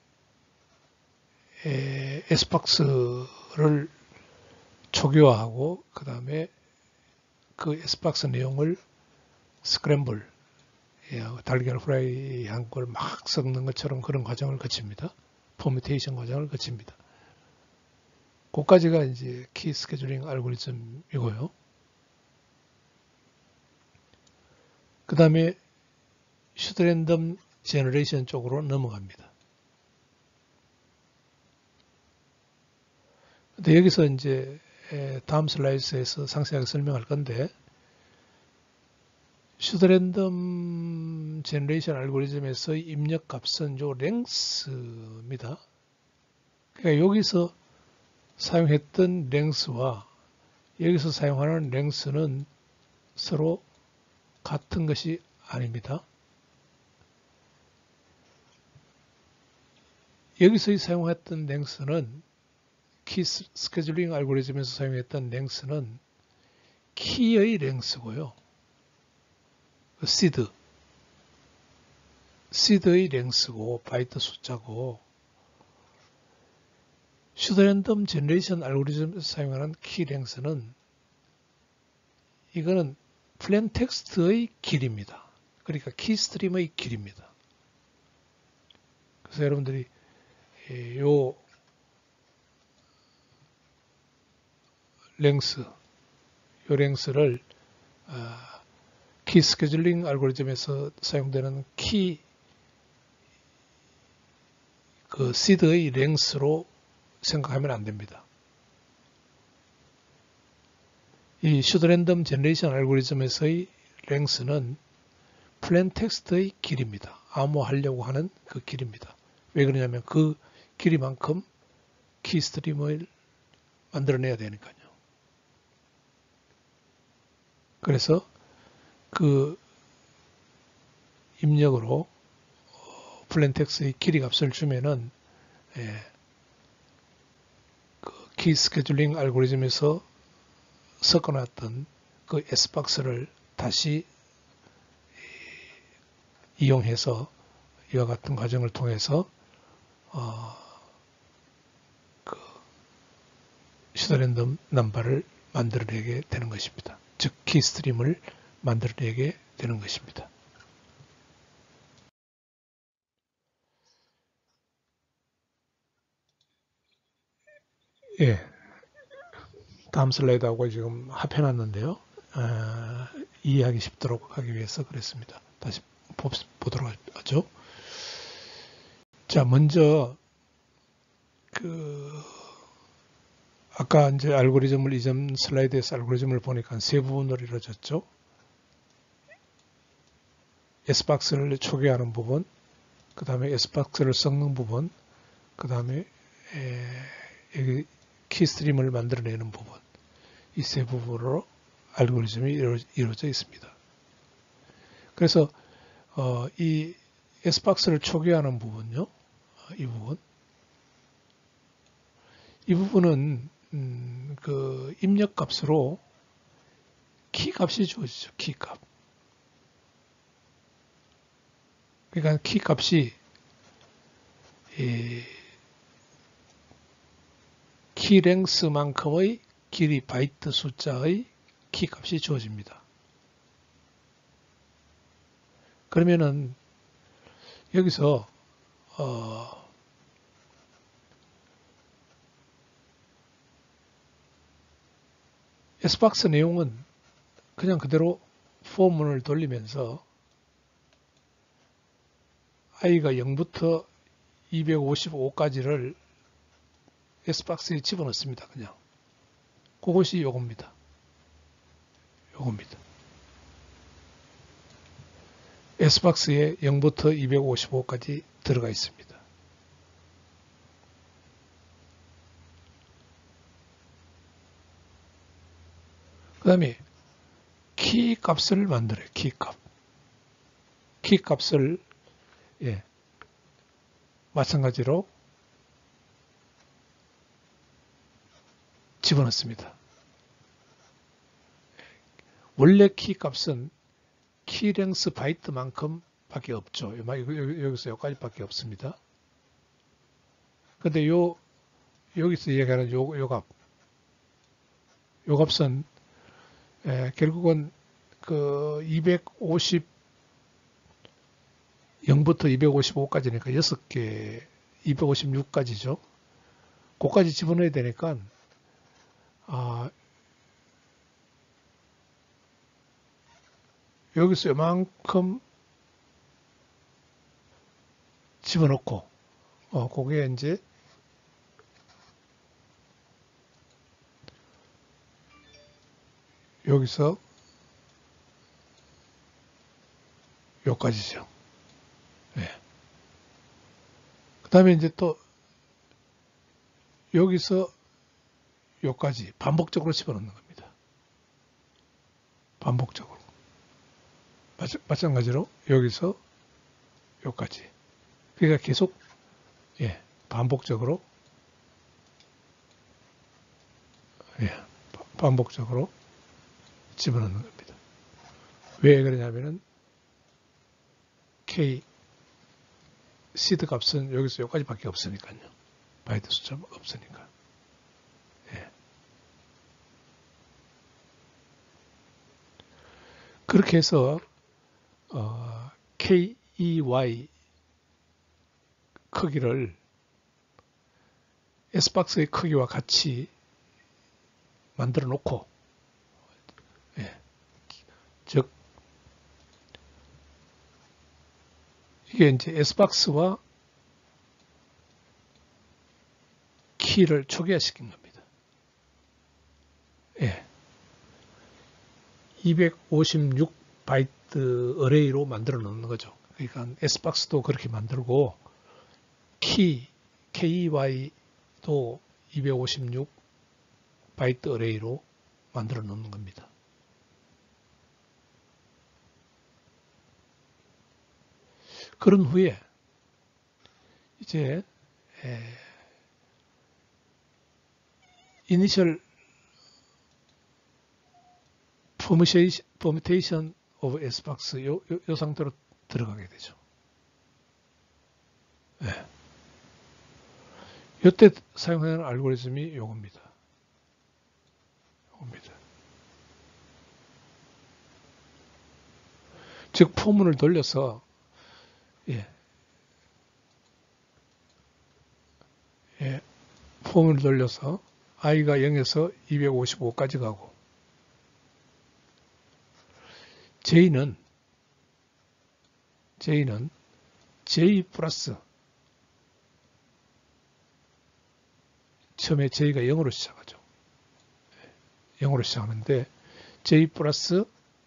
S1: S박스를 초기화하고 그 다음에 그 S박스 내용을 스크램블, 달걀 프라이 한 걸 막 섞는 것처럼 그런 과정을 거칩니다. 포미테이션 과정을 거칩니다. 그까지가 이제 키 스케줄링 알고리즘이고요. 그 다음에 슈드랜덤 제너레이션 쪽으로 넘어갑니다. 근데 여기서 이제 다음 슬라이드에서 상세하게 설명할 건데, 슈더랜덤 제너레이션 알고리즘에서의 입력 값은 요 랭스입니다. 그러니까 여기서 사용했던 랭스와 여기서 사용하는 랭스는 서로 같은 것이 아닙니다. 여기서 사용했던 랭스는 키 스케줄링 알고리즘에서 사용했던 랭스는 키의 랭스고요. 시드의 랭스고 바이트 숫자고, 슈더랜덤 제너레이션 알고리즘에서 사용하는 키 랭스는 이거는 플레인 텍스트의 길입니다. 그러니까 키 스트림의 길입니다. 그래서 여러분들이 요 랭스를 키 스케줄링 알고리즘에서 사용되는 그 시드의 랭스로 생각하면 안 됩니다. 이 슈더랜덤 제너레이션 알고리즘에서의 랭스는 플레인 텍스트의 길입니다. 암호하려고 하는 그 길입니다. 왜 그러냐면 그 길이만큼 키 스트림을 만들어내야 되니까요. 그래서 그 입력으로 플레인 텍스트의 길이 값을 주면은 그 키 스케줄링 알고리즘에서 섞어놨던 그 S박스를 다시 이용해서 이와 같은 과정을 통해서 그 슈더랜덤 넘버를 만들어내게 되는 것입니다. 즉 키 스트림을 만들어내게 되는 것입니다. 예, 다음 슬라이드하고 지금 합해놨는데요. 이해하기 쉽도록 하기 위해서 그랬습니다. 다시 보도록 하죠. 자, 먼저 아까 이제 알고리즘을 이전 슬라이드에서 알고리즘을 보니까 세 부분으로 이루어졌죠. S박스를 초기화하는 부분, 그 다음에 S박스를 섞는 부분, 그 다음에 여기 키스트림을 만들어내는 부분, 이 세 부분으로 알고리즘이 이루어져 있습니다. 그래서 이 S박스를 초기화하는 부분요, 이 부분은 그 입력 값으로 키 값이 주어지죠. 키 값. 그러니까 키 값이 키 랭스만큼의 길이 바이트 숫자의 키 값이 주어집니다. 그러면은 여기서 S박스 내용은 그냥 그대로 포문을 돌리면서 i가 0부터 255까지를 S박스에 집어넣습니다. 그냥 그것이 요겁니다. S박스에 0부터 255까지 들어가 있습니다. 그 다음에 키 값을 만들어요. 키 값을 마찬가지로 집어넣습니다. 원래 키 값은 키랭스 바이트만큼 밖에 없죠. 여기서 여기까지밖에 없습니다. 근데 여기서 얘기하는 요 값은 결국은 그 0부터 255까지니까 6개, 256까지죠. 그까지 집어넣어야 되니까 여기서 이만큼 집어넣고 그게 이제 여기서 여기까지죠. 예. 그 다음에 이제 또 여기서 여기까지 반복적으로 집어넣는 겁니다. 반복적으로. 마찬가지로 여기서 여기까지. 그러니까 계속 예, 반복적으로 예, 반복적으로 집어넣는 겁니다. 왜 그러냐면은 K 시드 값은 여기서 여기까지밖에 없으니까요. 바이트 숫자가 없으니까. 예. 그렇게 해서 KEY 크기를 S박스의 크기와 같이 만들어 놓고 예. 즉 이게 이제 S박스와 키를 초기화시킨 겁니다. 예. 256바이트 어레이로 만들어 놓는 거죠. 그러니까 S박스도 그렇게 만들고 KEY도 256바이트 어레이로 만들어 놓는 겁니다. 그런 후에 이제 이니셜 permutation of S박스 요 상태로 들어가게 되죠. 네. 이때 사용하는 알고리즘이 요겁니다. 즉 포문을 돌려서 포문을 돌려서 i가 0에서 255까지 가고 j는 j 플러스 처음에 j가 0으로 시작하죠. 0으로 시작하는데 j 플러스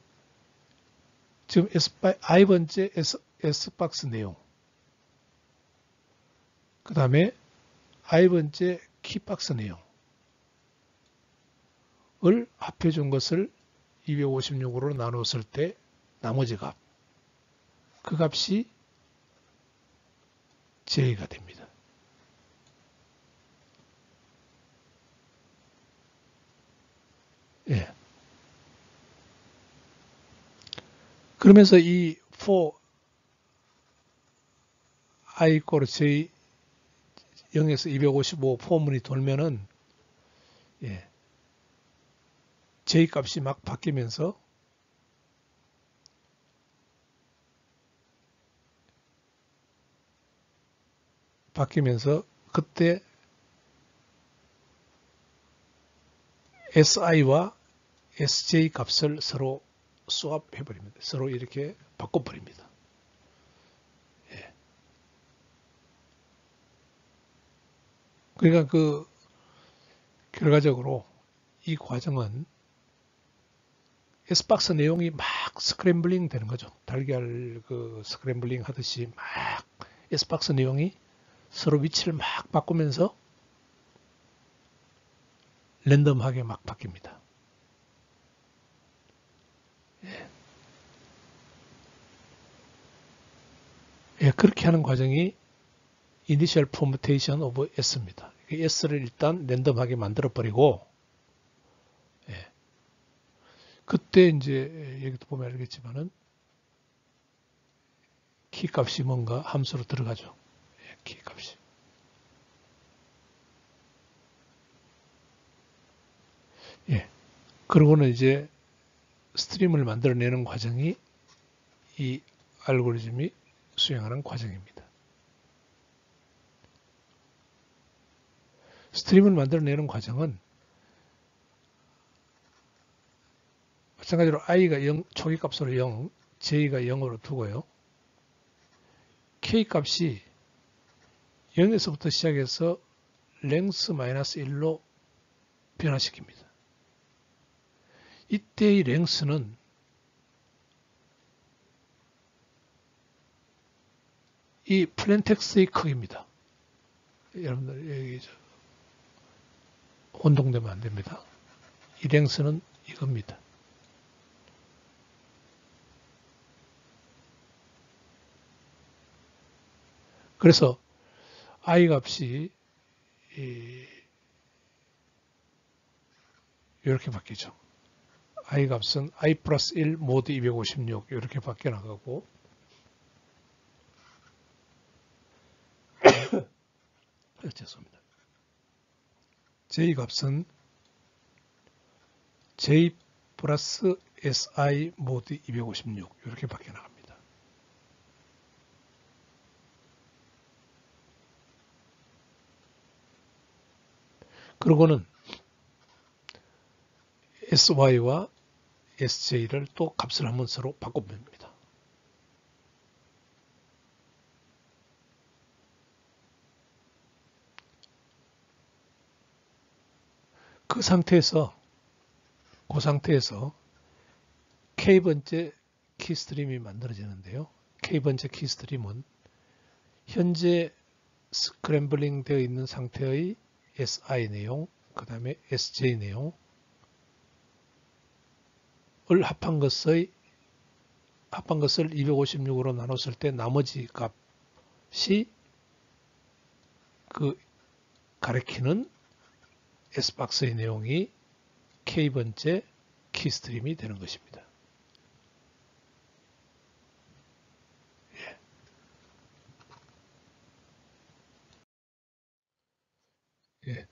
S1: 지금 i번째 S박스 내용 그 다음에 i번째 키박스 내용을 합해 준 것을 256으로 나누었을 때 나머지 값, 그 값이 j가 됩니다. 예. 그러면서 이 for i equal j 0에서 255 포문이 돌면은 j 값이 막 바뀌면서 그때 si와 sj 값을 서로 스왑해버립니다. 서로 이렇게 바꿔버립니다. 예. 그러니까 그 결과적으로 이 과정은 S박스 내용이 막 스크램블링 되는 거죠. 달걀 그 스크램블링 하듯이 막 S박스 내용이 서로 위치를 막 바꾸면서 랜덤하게 막 바뀝니다. 예, 그렇게 하는 과정이 Initial Permutation of S입니다. S를 일단 랜덤하게 만들어버리고 그때 이제 여기도 보면 알겠지만은 키 값이 뭔가 함수로 들어가죠. 키 값이. 예. 그러고는 이제 스트림을 만들어내는 과정이 이 알고리즘이 수행하는 과정입니다. 스트림을 만들어내는 과정은 마찬가지로 i가 0, 초기 값으로 0, j가 0으로 두고요. k 값이 0에서부터 시작해서 length -1로 변화시킵니다. 이때의 랭스는 이 플랜텍스의 크기입니다. 여러분들 여기 혼동되면 안 됩니다. 이 랭스는 이겁니다. 그래서 I 값이 이렇게 바뀌죠. I 값은 I 플러스 1 모드 256 이렇게 바뀌어 나가고 죄송합니다. J 값은 J 플러스 SI 모드 256 이렇게 바뀌어 나갑니다. 그리고는 SY와 SJ를 또 값을 한번 서로 바꿔봅니다. 그 상태에서 K번째 키스트림이 만들어지는데요. K번째 키스트림은 현재 스크램블링 되어 있는 상태의 SI 내용, 그 다음에 SJ 내용을 합한 것을 256으로 나눴을 때 나머지 값이 그 가리키는 S박스의 내용이 K번째 키스트림이 되는 것입니다. 예.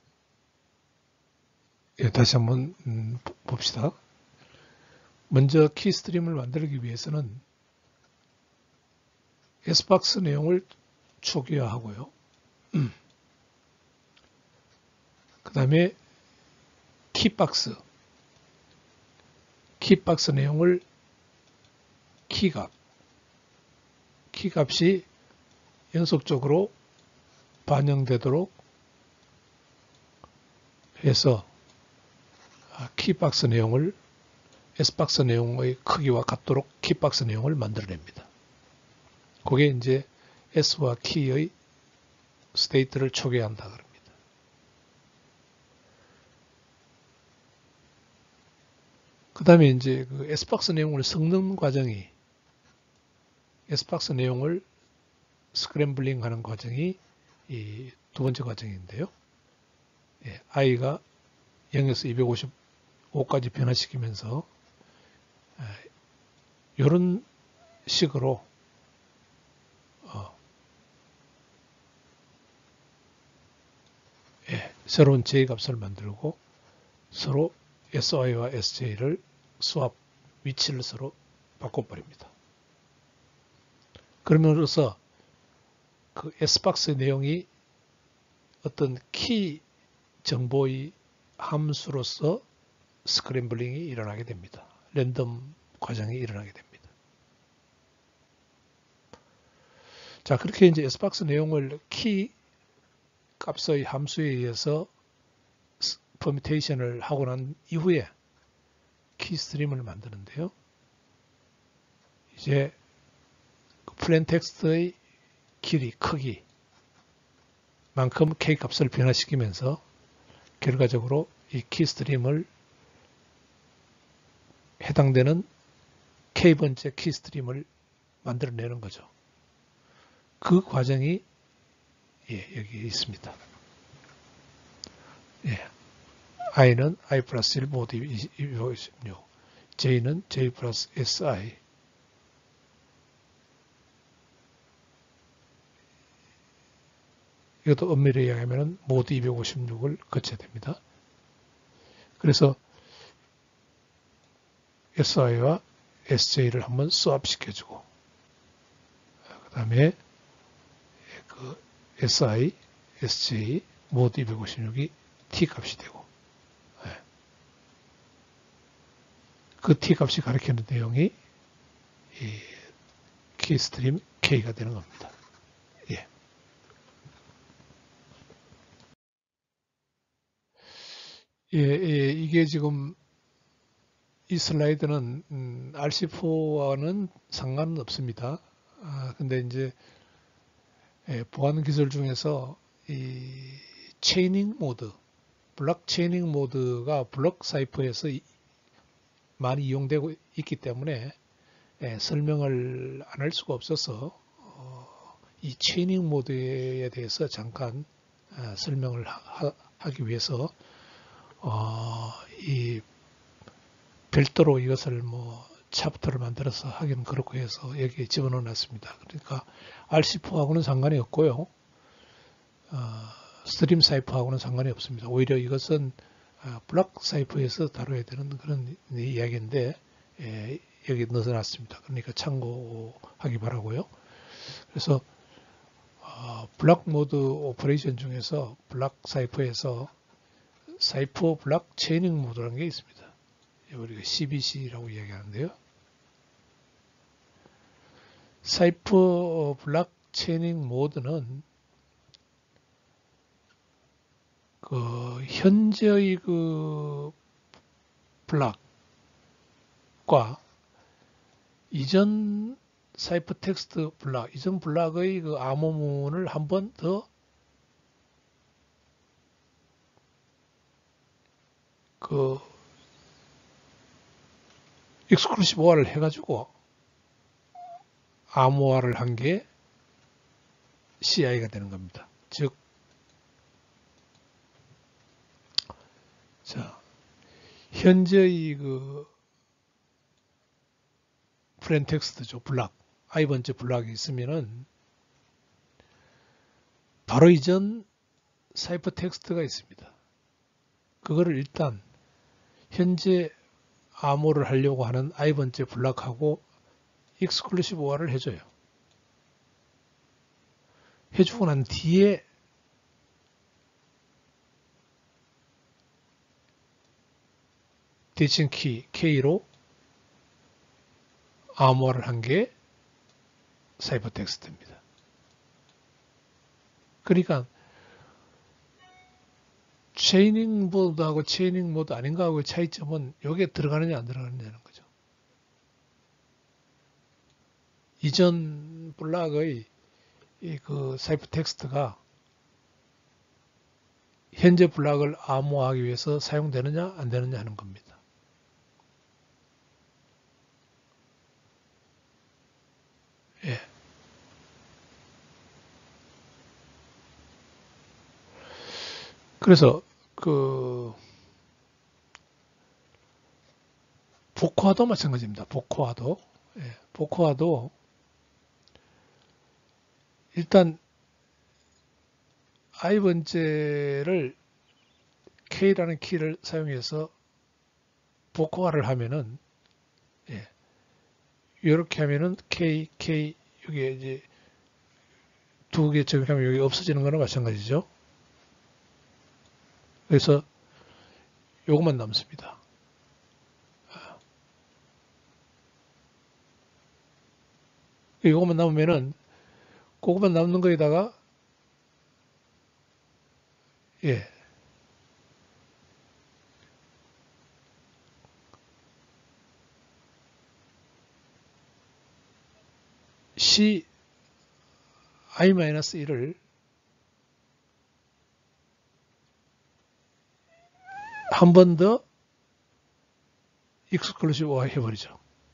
S1: 예, 다시 한번 봅시다. 먼저 키스트림을 만들기 위해서는 S박스 내용을 초기화하고요. 그 다음에 키박스 내용을 키값이 연속적으로 반영되도록 해서 키박스 내용을 S박스 내용의 크기와 같도록 키박스 내용을 만들어냅니다. 그게 이제 S와 키의 스테이트를 초기화한다 그럽니다. 그 다음에 이제 그 S박스 내용을 섞는 과정이 S박스 내용을 스크램블링 하는 과정이 이 두 번째 과정인데요. 예, I가 0에서 255까지 변화시키면서 이런 식으로 새로운 J 값을 만들고 서로 SI와 SJ를 수합 위치를 서로 바꿔버립니다. 그러면서 그 S박스 내용이 어떤 키 정보의 함수로서 스크램블링이 일어나게 됩니다. 랜덤 과정이 일어나게 됩니다. 자, 그렇게 이제 S박스 내용을 키 값의 함수에 의해서 퍼뮤테이션을 하고 난 이후에 키스트림을 만드는데요. 이제 플레인텍스트의 길이, 크기만큼 K 값을 변화시키면서 결과적으로 이 키스트림을 해당되는 K번째 키스트림을 만들어내는 거죠. 그 과정이 여기 있습니다. I는 I 플러스 1 모드 256, J는 J 플러스 SI, 이것도 엄밀히 이야기하면 모드 256을 거쳐야 됩니다. 그래서 SI와 SJ를 한번 수합시켜주고, 그 다음에 그 SI, SJ, 모드 256이 T 값이 되고, 그 T 값이 가리키는 내용이 이 키스트림 K가 되는 겁니다. 이게 지금 이 슬라이드는 RC4와는 상관은 없습니다. 근데 이제 보안 기술 중에서 이 체이닝 모드, 블록 체이닝 모드가 블록 사이퍼에서 많이 이용되고 있기 때문에 설명을 안 할 수가 없어서 이 체이닝 모드에 대해서 잠깐 설명을 하기 위해서 이 별도로 이것을 뭐 챕터를 만들어서 하기는 그렇고 해서 여기에 집어넣어 놨습니다. 그러니까 RC4하고는 상관이 없고요. 스트림 사이퍼하고는 상관이 없습니다. 오히려 이것은 블록 사이퍼에서 다뤄야 되는 그런 이야기인데 여기 넣어놨습니다. 그러니까 참고하기 바라고요. 그래서 블록 모드 오퍼레이션 중에서 블록 사이퍼에서 사이퍼 블록 체이닝 모드라는 게 있습니다. 우리가 CBC라고 이야기하는데요. 사이퍼 블록 체이닝 모드는 그 현재의 그 블록과 이전 사이퍼 텍스트 블록, 이전 블록의 그 암호문을 한 번 더 그 익스클루시브화를 해가지고 암호화를 한 게 CI가 되는 겁니다. 즉, 자, 현재의 그 프렌 텍스트죠. 블록. I번째 블록이 있으면은 바로 이전 사이퍼 텍스트가 있습니다. 그거를 일단 현재 암호를 하려고 하는 I번째 블록하고 익스클루시브화를 해줘요. 해주고 난 뒤에 대칭 키 K로 암호화를 한 게 사이퍼 텍스트입니다. 그러니까 체이닝 모드하고 체이닝 모드 아닌가 하고의 차이점은 여기에 들어가느냐 안 들어가느냐는 거죠. 이전 블록의 그 사이퍼 텍스트가 현재 블록을 암호화하기 위해서 사용되느냐 안 되느냐 하는 겁니다. 예. 그래서 그 보코화도 마찬가지입니다. 보코화도 보코화도 일단 I번째를 K라는 키를 사용해서 보코화를 하면은 이렇게 하면은 K 여기에 이제 두 개 적용하면 여기 없어지는 거나 마찬가지죠. 그래서 요것만 남습니다. 요것만 남으면은 그것만 남는 거에다가 C I-1을 한 번 더 익스클루시브화 해버리죠.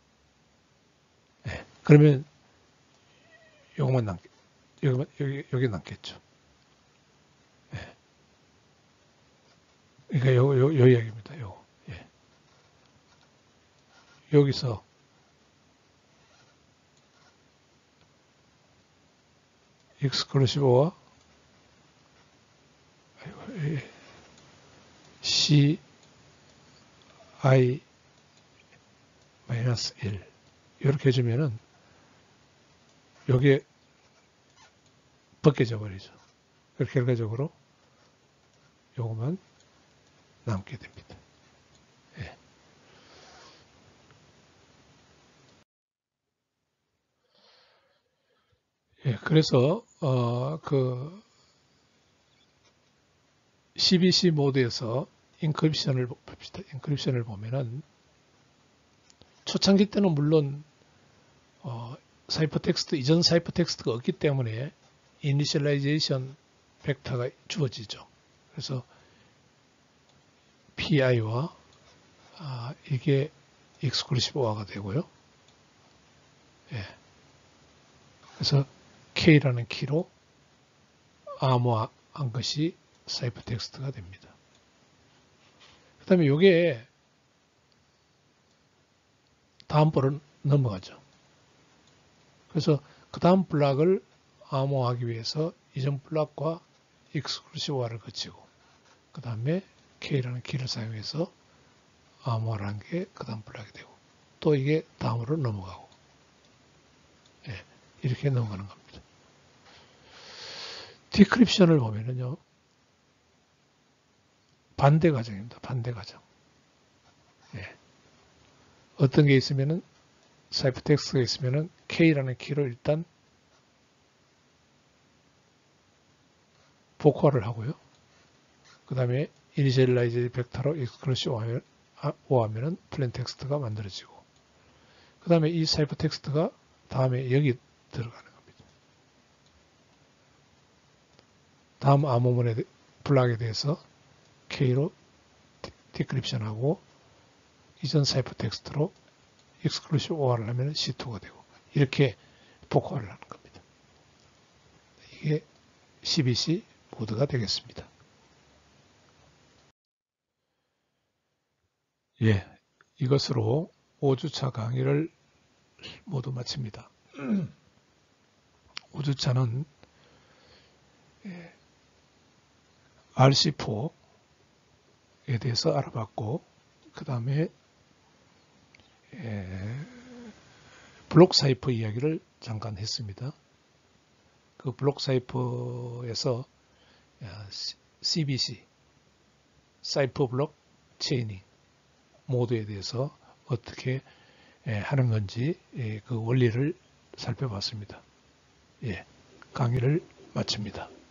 S1: 그러면 요것만 여기 남겠죠. 그러니까 요 이야기입니다. 여기서 익스클루시브와 C I-1 이렇게 해주면은 여기에 벗겨져 버리죠. 그렇게 결과적으로 요것만 남게 됩니다. 그래서 그 CBC 모드에서 인크립션을 봅시다. 인크립션을 보면은 초창기 때는 물론 사이퍼텍스트, 이전 사이퍼텍스트가 없기 때문에 이니셜라이제이션 벡터가 주어지죠. 그래서 PI와 이게 익스클루시브 오어가 되고요. 예. 그래서 K라는 키로 암호화한 것이 사이퍼텍스트가 됩니다. 그 다음에 이게 다음 볼로 넘어가죠. 그래서 그 다음 블락을 암호화하기 위해서 이전 블락과 익스클루시브 오어를 거치고 그 다음에 K라는 키를 사용해서 암호화를 한 게 그 다음 블락이 되고 또 이게 다음으로 넘어가고 예, 이렇게 넘어가는 겁니다. 디크립션을 보면은요 반대 과정입니다. 반대 과정. 예. 어떤 게 있으면은 사이퍼텍스트가 있으면은 K라는 키를 일단 복화를 하고요. 그 다음에 이니셜라이즈 벡터로 익스클루시브 오하면은 플레인텍스트가 만들어지고 그 다음에 이 사이퍼텍스트가 다음에 여기 들어가는 겁니다. 다음 암호문의 블락에 대해서 K로 디크립션하고 이전 사이퍼텍스트로 익스클루시브 오어를 하면 C2가 되고 이렇게 복화를 하는 겁니다. 이게 CBC 모드가 되겠습니다. 예, 이것으로 5주차 강의를 모두 마칩니다. 5주차는 RC4에 대해서 알아봤고 그 다음에 블록 사이퍼 이야기를 잠깐 했습니다. 그 블록 사이퍼에서 CBC, 사이퍼 블록 체이닝 모드에 대해서 어떻게 하는 건지 그 원리를 살펴봤습니다. 예, 강의를 마칩니다.